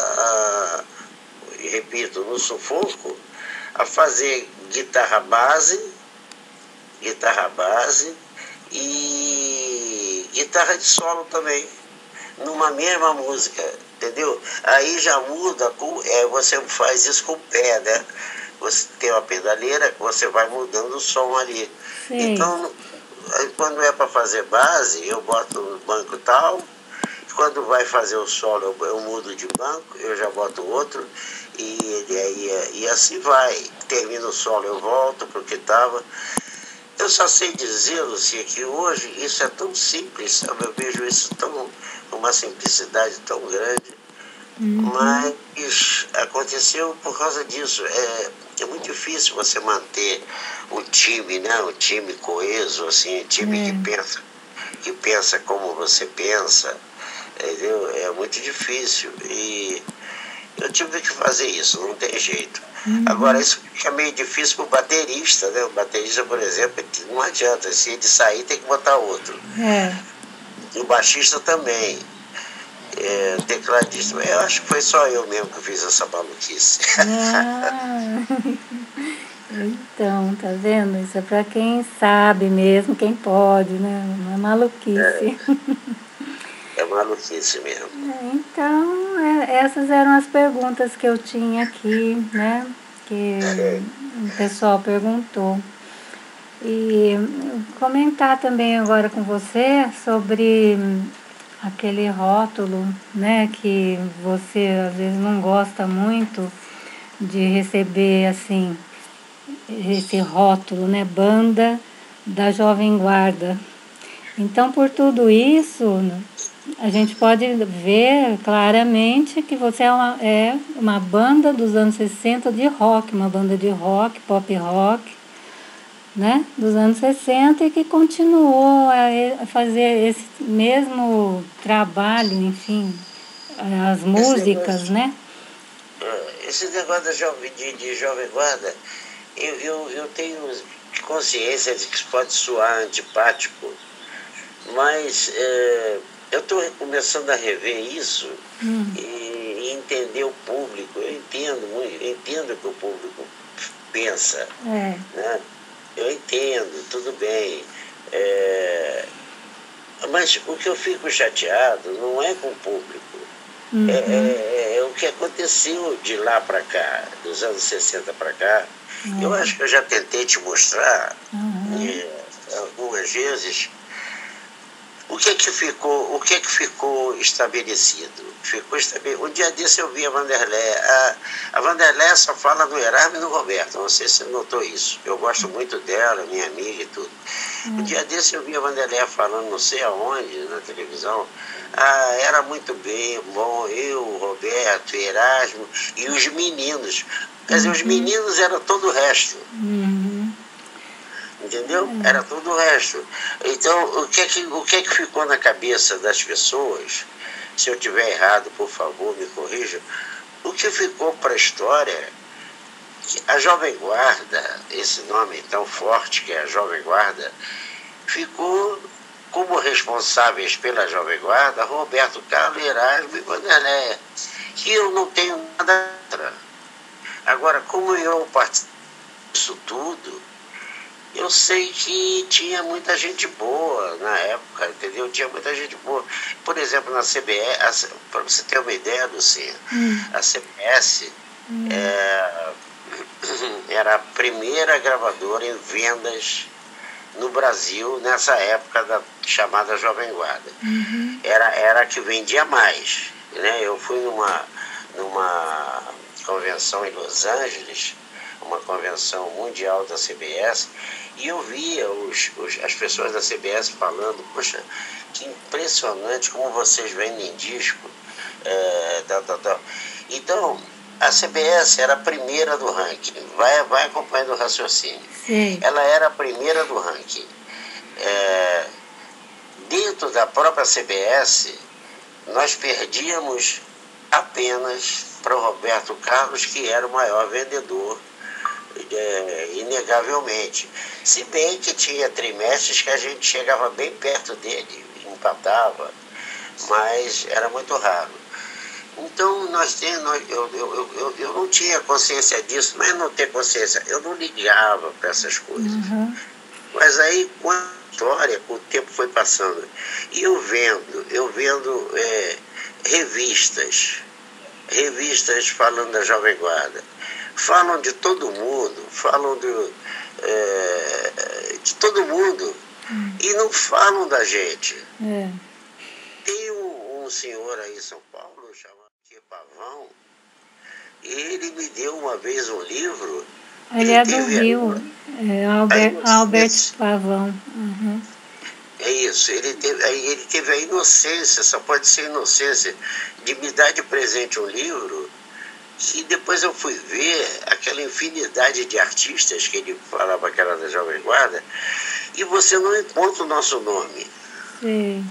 a, a repito, no sufoco, a fazer guitarra base, guitarra base e guitarra de solo também, numa mesma música, entendeu? Aí já muda, com, é, você faz isso com o pé, né? você tem uma pedaleira que você vai mudando o som ali. Sim. Então, quando é para fazer base, eu boto no banco tal, quando vai fazer o solo, eu, eu mudo de banco, eu já boto outro, e, e, e assim vai. Termina o solo, eu volto para o que estava. Eu só sei dizer, Lucia, que hoje isso é tão simples, sabe? Eu vejo isso tão, com uma simplicidade tão grande, uhum. Mas aconteceu por causa disso. É, é muito difícil você manter o time, né? O time coeso, assim, o time é. que pensa, que pensa como você pensa, entendeu? É muito difícil. E eu tive que fazer isso, não tem jeito. Uhum. Agora, isso fica meio difícil para o baterista, né? O baterista, por exemplo, não adianta. Se ele sair, tem que botar outro. É. E o baixista também. É, tecladista. Eu acho que foi só eu mesmo que fiz essa maluquice. Ah. Então, tá vendo? Isso é para quem sabe mesmo, quem pode, né? Não é maluquice. É, é maluquice mesmo. Então, é, essas eram as perguntas que eu tinha aqui, né? Que é. o pessoal perguntou. E comentar também agora com você sobre aquele rótulo, né? Que você às vezes não gosta muito de receber, assim, esse rótulo, né? Banda da Jovem Guarda. Então, por tudo isso, a gente pode ver claramente que você é uma, é uma banda dos anos sessenta de rock, uma banda de rock, pop rock, né? Dos anos sessenta, e que continuou a fazer esse mesmo trabalho, enfim, as músicas, esse negócio, né? Esse negócio da jovem, de, de Jovem Guarda, eu, eu, eu tenho consciência de que isso pode soar antipático, mas é, eu estou começando a rever isso hum. e, e entender o público. Eu entendo muito, eu entendo o que o público pensa, é. né? Eu entendo, tudo bem. É, mas o que eu fico chateado não é com o público. Uhum. É, é, é o que aconteceu de lá para cá, dos anos sessenta para cá. Uhum. Eu acho que eu já tentei te mostrar uhum. é, algumas vezes o que é que ficou, o que é que ficou estabelecido. Ficou estabelecido. Um dia desse eu vi a Vanderlé. A, a Vanderlé só fala no Erasmo e no Roberto. Não sei se você notou isso. Eu gosto muito dela, minha amiga e tudo. Uhum. Um dia desse eu vi a Vanderlé falando não sei aonde, na televisão. Ah, era muito bem, bom, eu, Roberto, Erasmo e os meninos. Quer dizer, uhum. os meninos eram todo o resto. Uhum. Entendeu? Uhum. Era todo o resto. Então, o que, é que, o que é que ficou na cabeça das pessoas? Se eu estiver errado, por favor, me corrija. O que ficou para a história, que a Jovem Guarda, esse nome tão forte que é a Jovem Guarda, ficou como responsáveis pela Jovem Guarda Roberto Carlos, Erasmo e Vanderlé, que eu não tenho nada contra. Agora, como eu participo disso tudo, eu sei que tinha muita gente boa na época, entendeu? Tinha muita gente boa. Por exemplo, na C B S, para você ter uma ideia, Lucinha, hum. a C B S hum. é, era a primeira gravadora em vendas no Brasil nessa época da chamada Jovem Guarda. Uhum. Era, era a que vendia mais. Né? Eu fui numa, numa convenção em Los Angeles, uma convenção mundial da C B S, e eu via os, os, as pessoas da C B S falando, poxa, que impressionante como vocês vendem disco. É, tal, tal, tal. Então, a C B S era a primeira do ranking. Vai, vai acompanhando o raciocínio. Sim. Ela era a primeira do ranking. É, dentro da própria C B S, nós perdíamos apenas para o Roberto Carlos, que era o maior vendedor, é, inegavelmente. Se bem que tinha trimestres que a gente chegava bem perto dele, empatava, mas era muito raro. Então, nós temos, nós, eu, eu, eu, eu não tinha consciência disso, mas não ter consciência, eu não ligava para essas coisas. Uhum. Mas aí, com a história, o tempo foi passando, e eu vendo, eu vendo é, revistas, revistas falando da Jovem Guarda, falam de todo mundo, falam do, é, de todo mundo, hum. e não falam da gente. É. Tem um, um senhor aí em São Paulo, chamado Pavão, e ele me deu uma vez um livro. Ele, ele é do Rio, é, Albert, Albert Pavão. Uhum. É isso, ele teve, ele teve a inocência, só pode ser inocência, de me dar de presente um livro, que depois eu fui ver aquela infinidade de artistas que ele falava que era da Jovem Guarda, e você não encontra o nosso nome. Sim.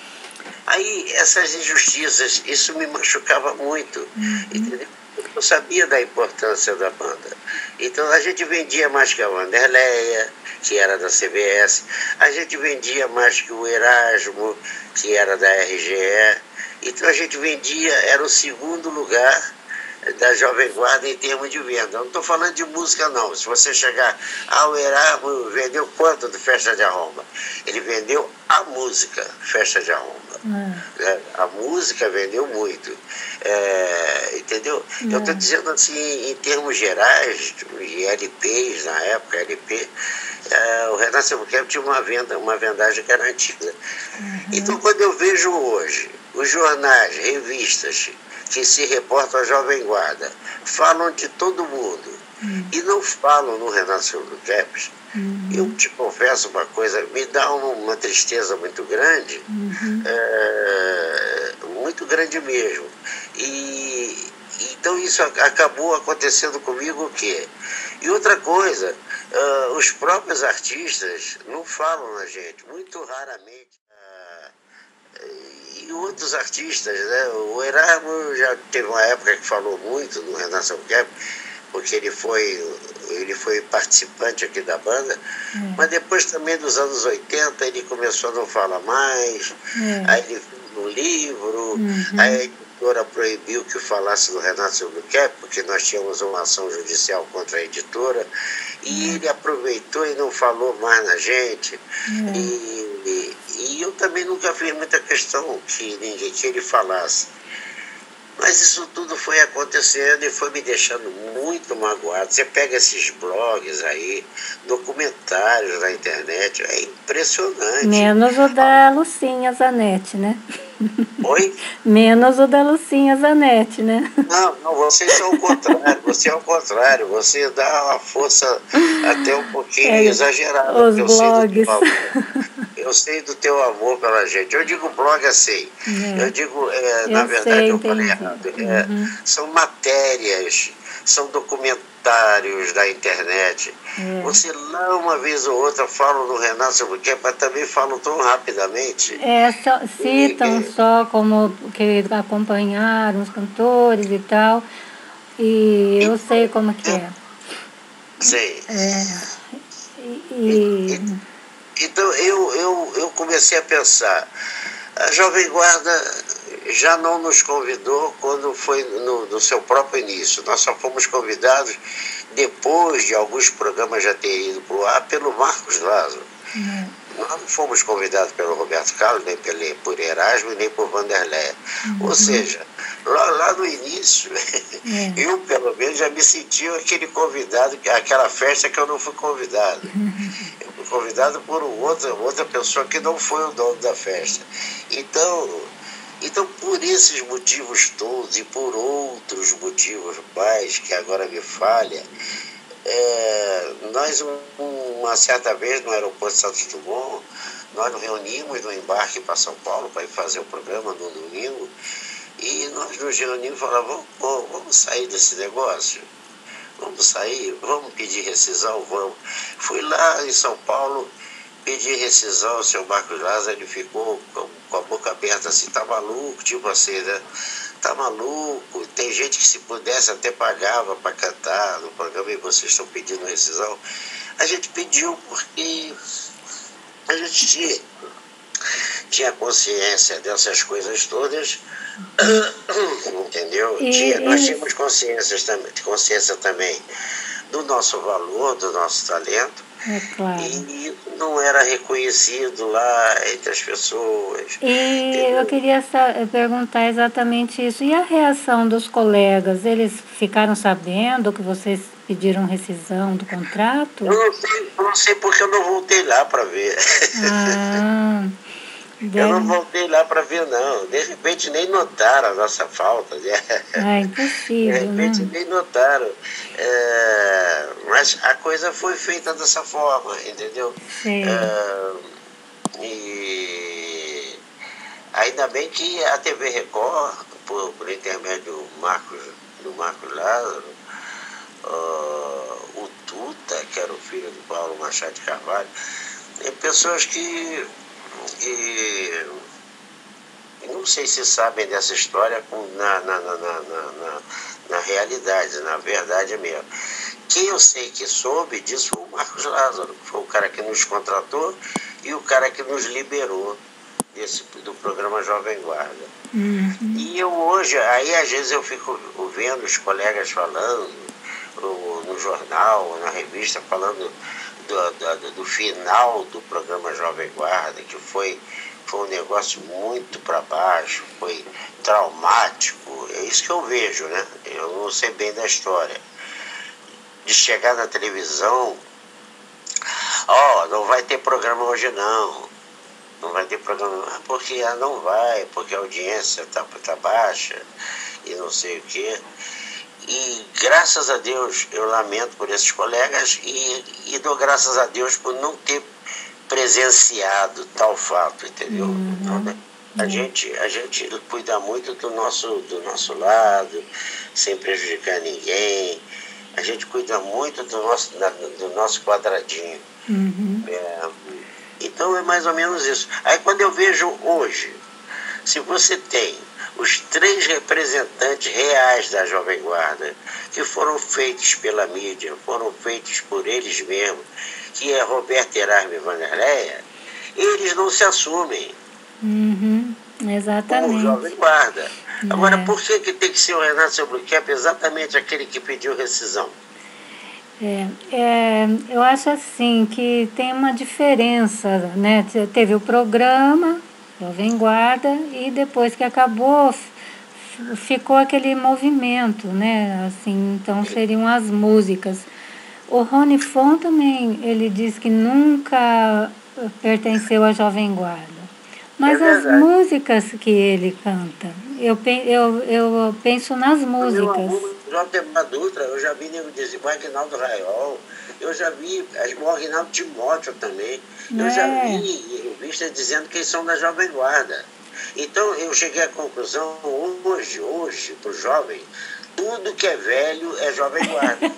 Aí essas injustiças, isso me machucava muito, uhum. entendeu? Eu sabia da importância da banda. Então a gente vendia mais que a Wanderleia, que era da C B S, a gente vendia mais que o Erasmo, que era da R G E, então a gente vendia, era o segundo lugar da Jovem Guarda em termos de venda. Eu não estou falando de música não, se você chegar ao Erasmo, vendeu quanto do Festa de Arromba? Ele vendeu a música, Festa de Arromba. Hum. É, a música vendeu muito, é, entendeu? Hum. Eu estou dizendo assim, em termos gerais, de L Ps na época, L P, é, o Renato Albuquerque tinha uma venda, uma vendagem garantida. Uhum. Então, quando eu vejo hoje os jornais, revistas que se reportam à Jovem Guarda, falam de todo mundo, uhum. e não falam no Renato Albuquerque, uhum. eu te confesso uma coisa, me dá uma, uma tristeza muito grande, uhum. é, muito grande mesmo. E então isso acabou acontecendo comigo o quê? E outra coisa, uh, os próprios artistas não falam na gente, muito raramente. Uh, e outros artistas, né? O Erasmo já teve uma época que falou muito no Renato Albuquerque, porque ele foi, ele foi participante aqui da banda, hum. mas depois também dos anos oitenta ele começou a não falar mais, hum. aí ele fez um livro, uhum. aí a editora proibiu que falasse do Renato Albuquerque, porque nós tínhamos uma ação judicial contra a editora, e hum. ele aproveitou e não falou mais na gente, hum. e, e, e eu também nunca fiz muita questão que ninguém que ele falasse. Mas isso tudo foi acontecendo e foi me deixando muito magoado. Você pega esses blogs aí, documentários na internet, é impressionante. Menos o da Lucinha Zanetti, né? Oi? Menos o da Lucinha Zanetti, né? Não, não, vocês são o contrário, você é o contrário, você dá uma força até um pouquinho é, exagerada. Os blogs. Eu sei do teu amor pela gente. Eu digo blog assim, é. eu digo, é, na eu verdade sei, eu falei errado. É, uhum. São matérias, são documentários da internet. É. Você lá uma vez ou outra fala no Renato Albuquerque, mas também falam tão rapidamente. É, só, citam e, só como que acompanharam os cantores e tal. E eu e, sei como que é. Sei. É, e, e, e Então eu, eu, eu comecei a pensar, a Jovem Guarda já não nos convidou quando foi no, no seu próprio início. Nós só fomos convidados depois de alguns programas já terem ido para o ar pelo Marcos Lázaro. Uhum. Nós não fomos convidados pelo Roberto Carlos, nem pelo, por Erasmo, nem por Wanderleia. Uhum. Ou seja, lá, lá no início, uhum. eu pelo menos já me senti aquele convidado, aquela festa que eu não fui convidado. Uhum. Eu fui convidado por outra, outra pessoa que não foi o dono da festa. Então, então, por esses motivos todos e por outros motivos mais que agora me falha, É, nós, uma certa vez, no aeroporto de Santos Dumont, nós nos reunimos no embarque para São Paulo para ir fazer o programa no domingo, e nós nos reunimos e falávamos, vamos, vamos sair desse negócio, vamos sair, vamos pedir rescisão, vamos. Fui lá em São Paulo, pedi rescisão, o senhor Marcos Lázaro, ele ficou com, com a boca aberta assim, tá maluco, tipo assim, né? Tá maluco, tem gente que se pudesse até pagava para cantar no programa e vocês estão pedindo rescisão. A gente pediu porque a gente tinha, tinha consciência dessas coisas todas, entendeu? E, tinha, e... Nós tínhamos consciência também, consciência também do nosso valor, do nosso talento, É claro. E não era reconhecido lá entre as pessoas. E eu Entendeu? queria sa- perguntar exatamente isso. E a reação dos colegas? Eles ficaram sabendo que vocês pediram rescisão do contrato? Eu não sei, eu não sei porque eu não voltei lá para ver. Ah, Eu não deve... voltei lá para ver, não. De repente nem notaram a nossa falta. Né? Ah, De impossível, repente né? nem notaram. É, mas a coisa foi feita dessa forma, entendeu? Sei. É, e ainda bem que a T V Record, por, por intermédio do Marcos, do Marcos Lázaro, uh, o Tuta, que era o filho do Paulo Machado de Carvalho, é pessoas que, que não sei se sabem dessa história na, na, na, na, na, na realidade, na verdade mesmo. Quem eu sei que soube disso foi o Marcos Lázaro, que foi o cara que nos contratou e o cara que nos liberou desse, do programa Jovem Guarda. Uhum. E eu hoje, aí às vezes eu fico vendo os colegas falando no, no jornal, na revista, falando do, do, do final do programa Jovem Guarda, que foi, foi um negócio muito para baixo, foi traumático. É isso que eu vejo, né? Eu não sei bem da história. De chegar na televisão, ó, oh, não vai ter programa hoje não. Não vai ter programa, porque ah, não vai, porque a audiência está tá baixa e não sei o quê. E graças a Deus, eu lamento por esses colegas e, e dou graças a Deus por não ter presenciado tal fato, entendeu? Uhum. Então, a, gente, a gente cuida muito do nosso, do nosso lado, sem prejudicar ninguém. A gente cuida muito do nosso, do nosso quadradinho. Uhum. É, então é mais ou menos isso. Aí quando eu vejo hoje, se você tem os três representantes reais da Jovem Guarda, que foram feitos pela mídia, foram feitos por eles mesmos, que é Roberto Erasmo e Vanderleia, eles não se assumem. Uhum. Exatamente. Como Jovem Guarda. Agora, É. por que, que tem que ser o Renato Sobrequep exatamente aquele que pediu rescisão? É, é, eu acho assim que tem uma diferença, né? Teve o programa Jovem Guarda e depois que acabou ficou aquele movimento, né? Assim, então seriam as músicas. O Rony Fon também, ele diz que nunca pertenceu à Jovem Guarda. Mas é as músicas que ele canta, eu, eu, eu penso nas músicas. João Teodoro Dutra, eu já vi nego dizer, o Aguinaldo Raiol, eu já vi o Aguinaldo Timóteo também, eu é. já vi revistas dizendo que eles são da Jovem Guarda. Então eu cheguei à conclusão, hoje, hoje, para o jovem, tudo que é velho é Jovem Guarda.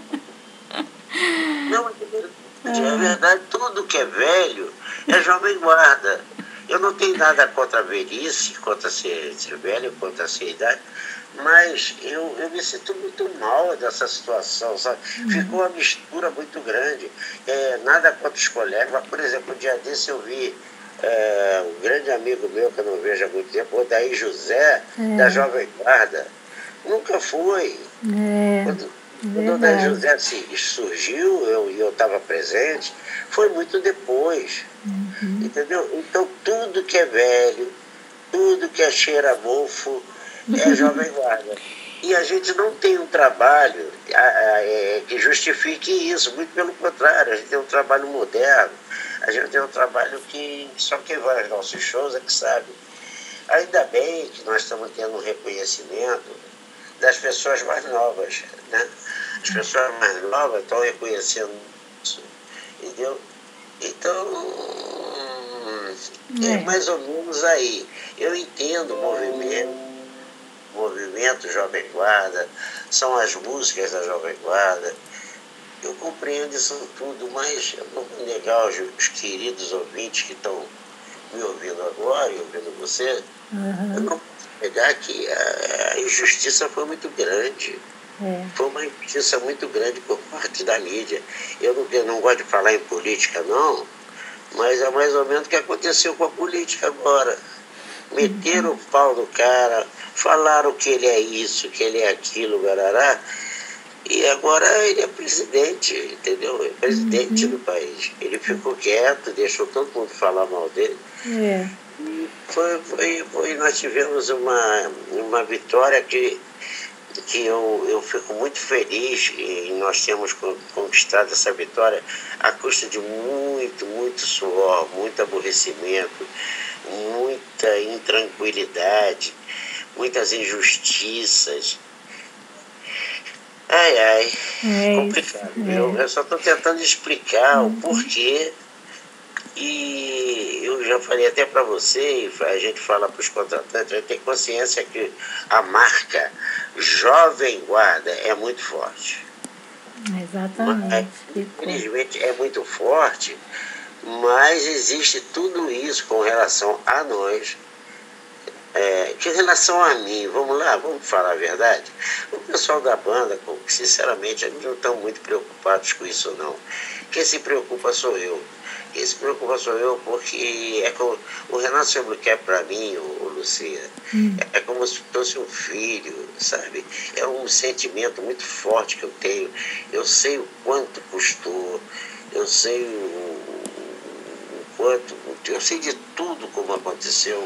Não, é verdade, tudo que é velho é Jovem Guarda. Eu não tenho nada contra a velhice, contra ser, ser velho, contra ser idade, mas eu, eu me sinto muito mal dessa situação, sabe? Ficou uma mistura muito grande. É, nada contra os colegas, mas, por exemplo, um dia desse eu vi é, um grande amigo meu, que eu não vejo há muito tempo, o Odair José, é. da Jovem Guarda. Nunca foi. É. Quando, Quando o Odair José assim, surgiu, eu eu estava presente, foi muito depois. Uhum. Entendeu? Então, tudo que é velho, tudo que é cheira mofo, é Jovem Guarda. E a gente não tem um trabalho a, a, é, que justifique isso, muito pelo contrário, a gente tem um trabalho moderno, a gente tem um trabalho que só quem vai aos nossos shows é que sabe. Ainda bem que nós estamos tendo um reconhecimento das pessoas mais novas, né? As pessoas mais novas estão reconhecendo isso, entendeu? Então, é mais ou menos aí. Eu entendo o movimento, o movimento Jovem Guarda, são as músicas da Jovem Guarda. Eu compreendo isso tudo, mas eu não vou negar os, os queridos ouvintes que estão me ouvindo agora e ouvindo você, uhum. eu não posso negar que a, a injustiça foi muito grande. É. Foi uma injustiça muito grande por parte da mídia. Eu não, eu não gosto de falar em política, não, mas é mais ou menos o que aconteceu com a política agora. Meteram uhum. o pau no cara, falaram que ele é isso, que ele é aquilo, garará, E agora ele é presidente, entendeu? É presidente do Uhum. país. Ele ficou quieto, deixou todo mundo falar mal dele. É. Foi, foi, foi, nós tivemos uma, uma vitória que, que eu, eu fico muito feliz e nós temos conquistado essa vitória à custa de muito, muito suor, muito aborrecimento, muita intranquilidade, muitas injustiças. Ai, ai, É isso. complicado, viu? É. Eu só estou tentando explicar o porquê. E eu já falei até para você, e a gente fala para os contratantes, a gente tem consciência que a marca Jovem Guarda é muito forte. Mas, Exatamente. Ficou. infelizmente, é muito forte, mas existe tudo isso com relação a nós. É, que em relação a mim, vamos lá, vamos falar a verdade. O pessoal da banda, sinceramente, eles não estão muito preocupados com isso, não. Quem se preocupa sou eu. Quem se preocupa sou eu porque é como, o Renato Sebluquer, para mim, o, o Lucia, Hum. é como se fosse um filho, sabe? É um sentimento muito forte que eu tenho. Eu sei o quanto custou, eu sei o, o quanto, eu sei de tudo como aconteceu.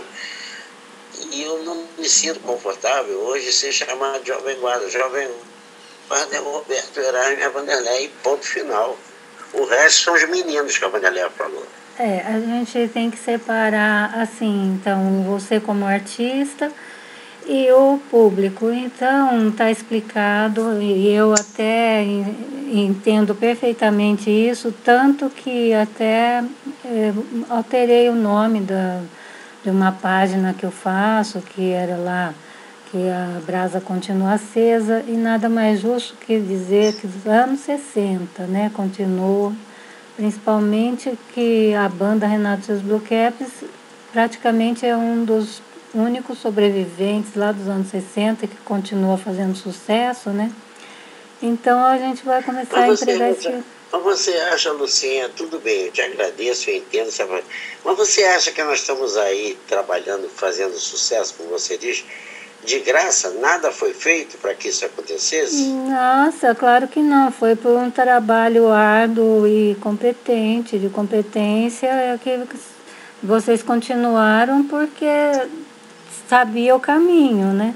E eu não me sinto confortável hoje ser chamado de Jovem Guarda. Jovem Guarda é o Roberto Erasmo e a Vanderlei, ponto final. O resto são os meninos que a Vanderlei falou. É, a gente tem que separar assim, então, você como artista e o público. Então, está explicado e eu até entendo perfeitamente isso, tanto que até é, alterei o nome da, de uma página que eu faço, que era lá, que a brasa continua acesa, e nada mais justo que dizer que os anos sessenta, né, continuou, principalmente que a banda Renato e seus Blue Caps praticamente é um dos únicos sobreviventes lá dos anos sessenta que continua fazendo sucesso, né? Então a gente vai começar Mas a você, entregar acha, esse... mas você acha, Lucinha, tudo bem, eu te agradeço, eu entendo, sabe? Mas você acha que nós estamos aí trabalhando, fazendo sucesso, como você diz, de graça? Nada foi feito para que isso acontecesse? Nossa, claro que não. Foi por um trabalho árduo e competente, de competência, é que vocês continuaram porque sabia o caminho, né?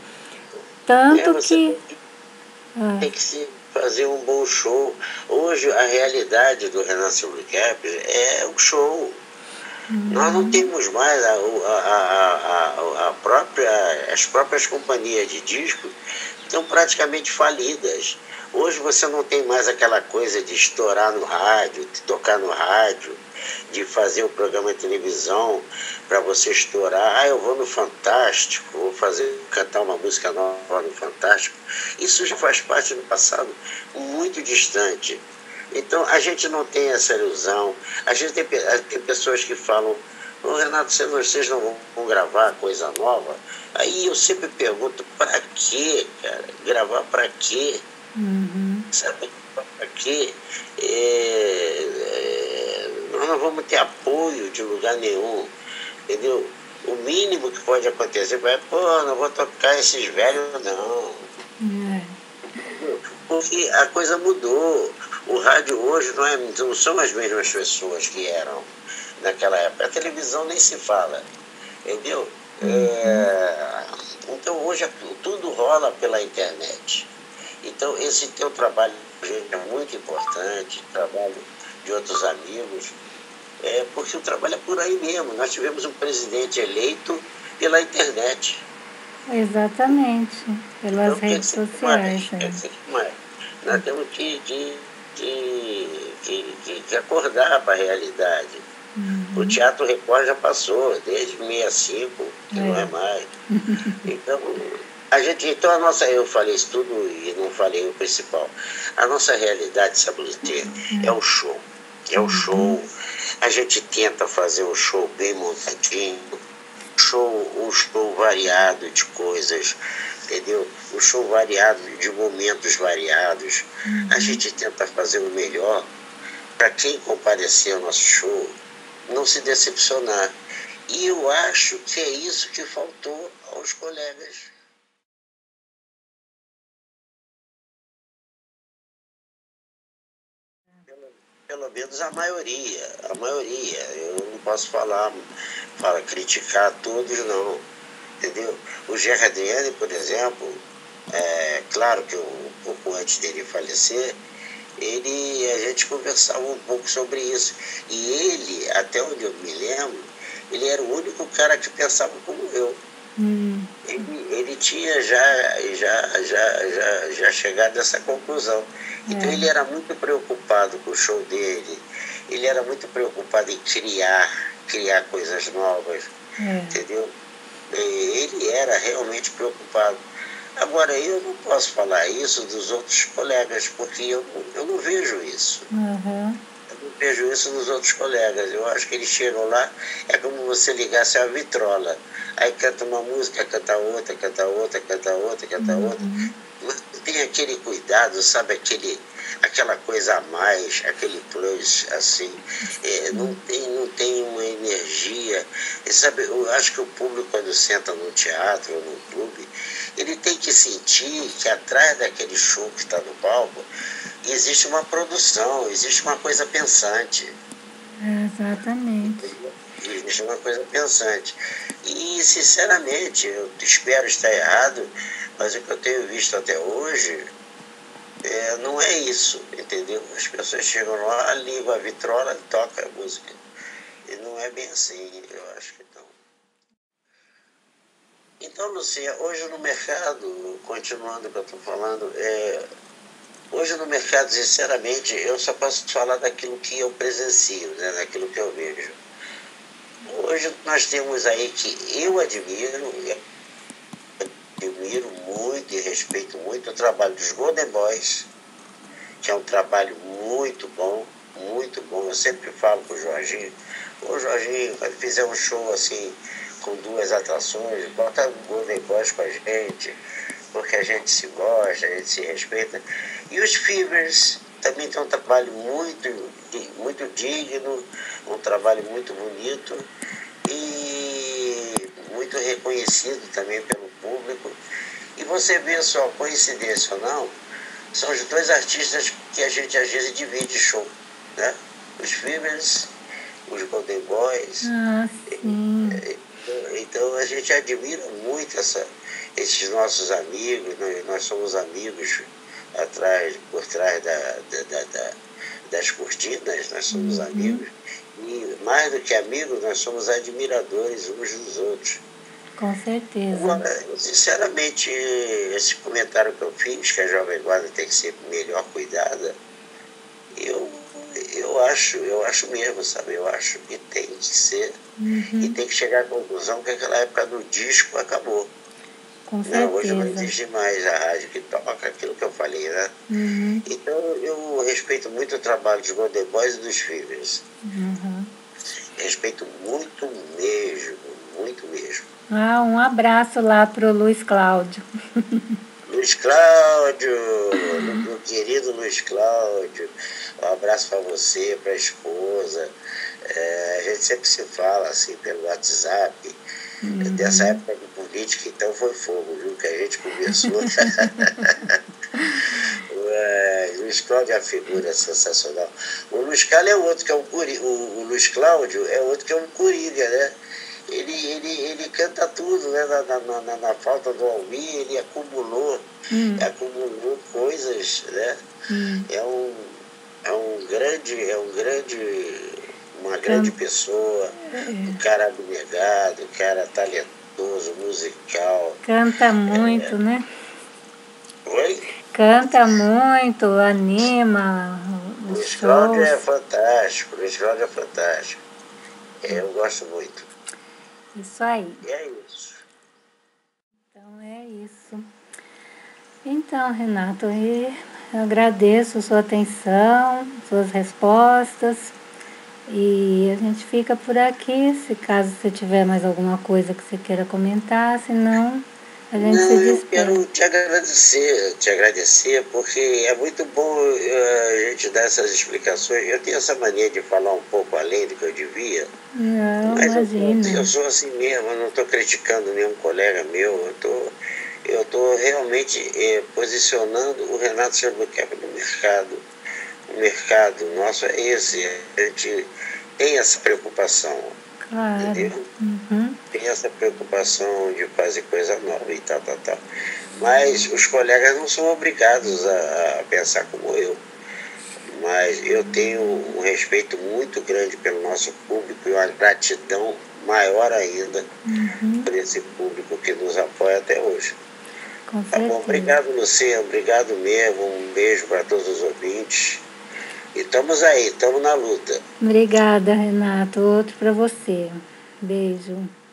É, Tanto você que... tem que, Ah, tem que se fazer um bom show. Hoje, a realidade do Renato Blue Caps é o show. Nós não temos mais a, a, a, a, a própria, as próprias companhias de disco estão praticamente falidas. Hoje você não tem mais aquela coisa de estourar no rádio, de tocar no rádio, de fazer o programa de televisão para você estourar. Ah, eu vou no Fantástico, vou fazer, cantar uma música nova no Fantástico. Isso já faz parte do passado muito distante. Então, a gente não tem essa ilusão. A gente tem, tem pessoas que falam, oh, Renato, vocês não vão gravar coisa nova? Aí eu sempre pergunto, para quê, cara? Gravar para quê? uhum. Sabe? Para quê? É, é, nós não vamos ter apoio de lugar nenhum, entendeu? O mínimo que pode acontecer é, pô, não vou tocar esses velhos, não. É. Porque a coisa mudou. O rádio hoje não, é, não são as mesmas pessoas que eram naquela época. A televisão nem se fala, entendeu? Uhum. É, então hoje é, tudo rola pela internet. Então esse teu trabalho, gente, é muito importante, trabalho de outros amigos, é, porque o trabalho é por aí mesmo. Nós tivemos um presidente eleito pela internet. Exatamente, Então, pelas o que, é que redes você quer mais? sociais. O que, é É. que você quer mais? Nós temos que, que, que, que, que acordar para a realidade. O Uhum. Teatro Record já passou, desde sessenta e cinco, que não é É. mais. Então, a gente, então a nossa, eu falei isso tudo e não falei o principal. A nossa realidade, sabe, Lutê, é o show. É o show. A gente tenta fazer um show bem montadinho, show, um show variado de coisas, entendeu? Um show variado de momentos variados. A gente tenta fazer o melhor para quem comparecer ao nosso show não se decepcionar. E eu acho que é isso que faltou aos colegas. Pelo menos a maioria, a maioria. Eu não posso falar, falar criticar todos, não. Entendeu? O Gerard Adriani, por exemplo, é claro que um pouco antes dele falecer, ele, a gente conversava um pouco sobre isso. E ele, até onde eu me lembro, ele era o único cara que pensava como eu. Hum. Ele, ele tinha já, já, já, já, já chegado a essa conclusão. Então É. ele era muito preocupado com o show dele, ele era muito preocupado em criar, criar coisas novas, É. entendeu? E ele era realmente preocupado. Agora, eu não posso falar isso dos outros colegas, porque eu, eu não vejo isso. Uhum. Eu não vejo isso nos outros colegas. Eu acho que eles chegam lá, é como você ligasse a vitrola. Aí canta uma música, canta outra, canta outra, canta outra, canta Uhum. outra. Mas tem aquele cuidado, sabe? Aquele, aquela coisa a mais, aquele plus, assim. É, não, tem, não tem uma energia. E, sabe, eu acho que o público, quando senta no teatro ou no clube, ele tem que sentir que atrás daquele show que está no palco, existe uma produção, existe uma coisa pensante. Exatamente. Existe uma coisa pensante. E, sinceramente, eu espero estar errado, mas o que eu tenho visto até hoje é, não é isso, entendeu? As pessoas chegam lá, ligam a vitrola e tocam a música. E não é bem assim, eu acho que não. Então, Lucia, hoje no mercado, continuando o que eu estou falando, é, hoje no mercado, sinceramente, eu só posso falar daquilo que eu presencio, né, daquilo que eu vejo. Hoje nós temos aí que eu admiro, eu admiro muito e respeito muito o trabalho dos Golden Boys, que é um trabalho muito bom, muito bom. Eu sempre falo com o Jorginho, ô Jorginho, quando fizer um show assim, com duas atrações, bota o Golden Boys com a gente, porque a gente se gosta, a gente se respeita. E os Fevers também tem um trabalho muito, muito digno, um trabalho muito bonito e muito reconhecido também pelo público. E você vê só, coincidência ou não, são os dois artistas que a gente às vezes divide show, né? Os Fevers, os Golden Boys. Ah, sim. Então a gente admira muito essa, esses nossos amigos, nós, nós somos amigos atrás, por trás da, da, da, da, das cortinas, nós somos uhum. amigos. E mais do que amigos, nós somos admiradores uns dos outros. Com certeza. Agora, sinceramente, esse comentário que eu fiz, que a Jovem Guarda tem que ser melhor cuidada, eu, eu, acho, eu acho mesmo, sabe? Eu acho que tem que ser. Uhum. E tem que chegar à conclusão que aquela época do disco acabou. Com certeza. Não, hoje não existe mais a rádio que toca aquilo que eu falei, né? Uhum. Então eu respeito muito o trabalho dos Golden Boys e dos Fevers. Uhum. Respeito muito mesmo, muito mesmo. Ah, um abraço lá pro Luiz Cláudio. Luiz Cláudio, meu querido Luiz Cláudio, um abraço para você, para a esposa. É, a gente sempre se fala assim pelo WhatsApp. Uhum. Dessa época de política, então foi fogo, viu? Que a gente conversou. É, Luiz Cláudio é uma figura sensacional. O Luiz Cláudio é outro que é um curi... o, o Luiz Cláudio é outro que é um coringa, né? Ele, ele, ele canta tudo, né? Na, na, na, na falta do Almir, ele acumulou, hum. acumulou coisas, né? Hum. É um, é um grande, é um grande, uma grande Canta. pessoa, um cara abnegado, um cara talentoso, musical. Canta muito, é, né? Oi? Canta muito, anima. O Luiz Cláudio é fantástico, o Luiz Cláudio é fantástico. É, eu gosto muito. Isso aí. E é isso. Então é isso. Então, Renato, eu agradeço a sua atenção, suas respostas. E a gente fica por aqui, se caso você tiver mais alguma coisa que você queira comentar, senão a gente Não, se eu despede. quero te agradecer, te agradecer, porque é muito bom uh, a gente dar essas explicações. Eu tenho essa mania de falar um pouco além do que eu devia. Não, mas imagina. Eu, eu sou assim mesmo, eu não estou criticando nenhum colega meu, eu tô, eu estou realmente eh, posicionando o Renato Albuquerque no mercado, o mercado nosso é esse. A gente tem essa preocupação, Claro. entendeu? Uhum. Tem essa preocupação de fazer coisa nova e tal, tal, tal. Mas os colegas não são obrigados a, a pensar como eu. Mas eu tenho um respeito muito grande pelo nosso público e uma gratidão maior ainda Uhum. por esse público que nos apoia até hoje. Com Tá bom, certeza. obrigado, Luciano, obrigado mesmo, um beijo para todos os ouvintes. E estamos aí, estamos na luta. Obrigada, Renato. Outro para você. Beijo.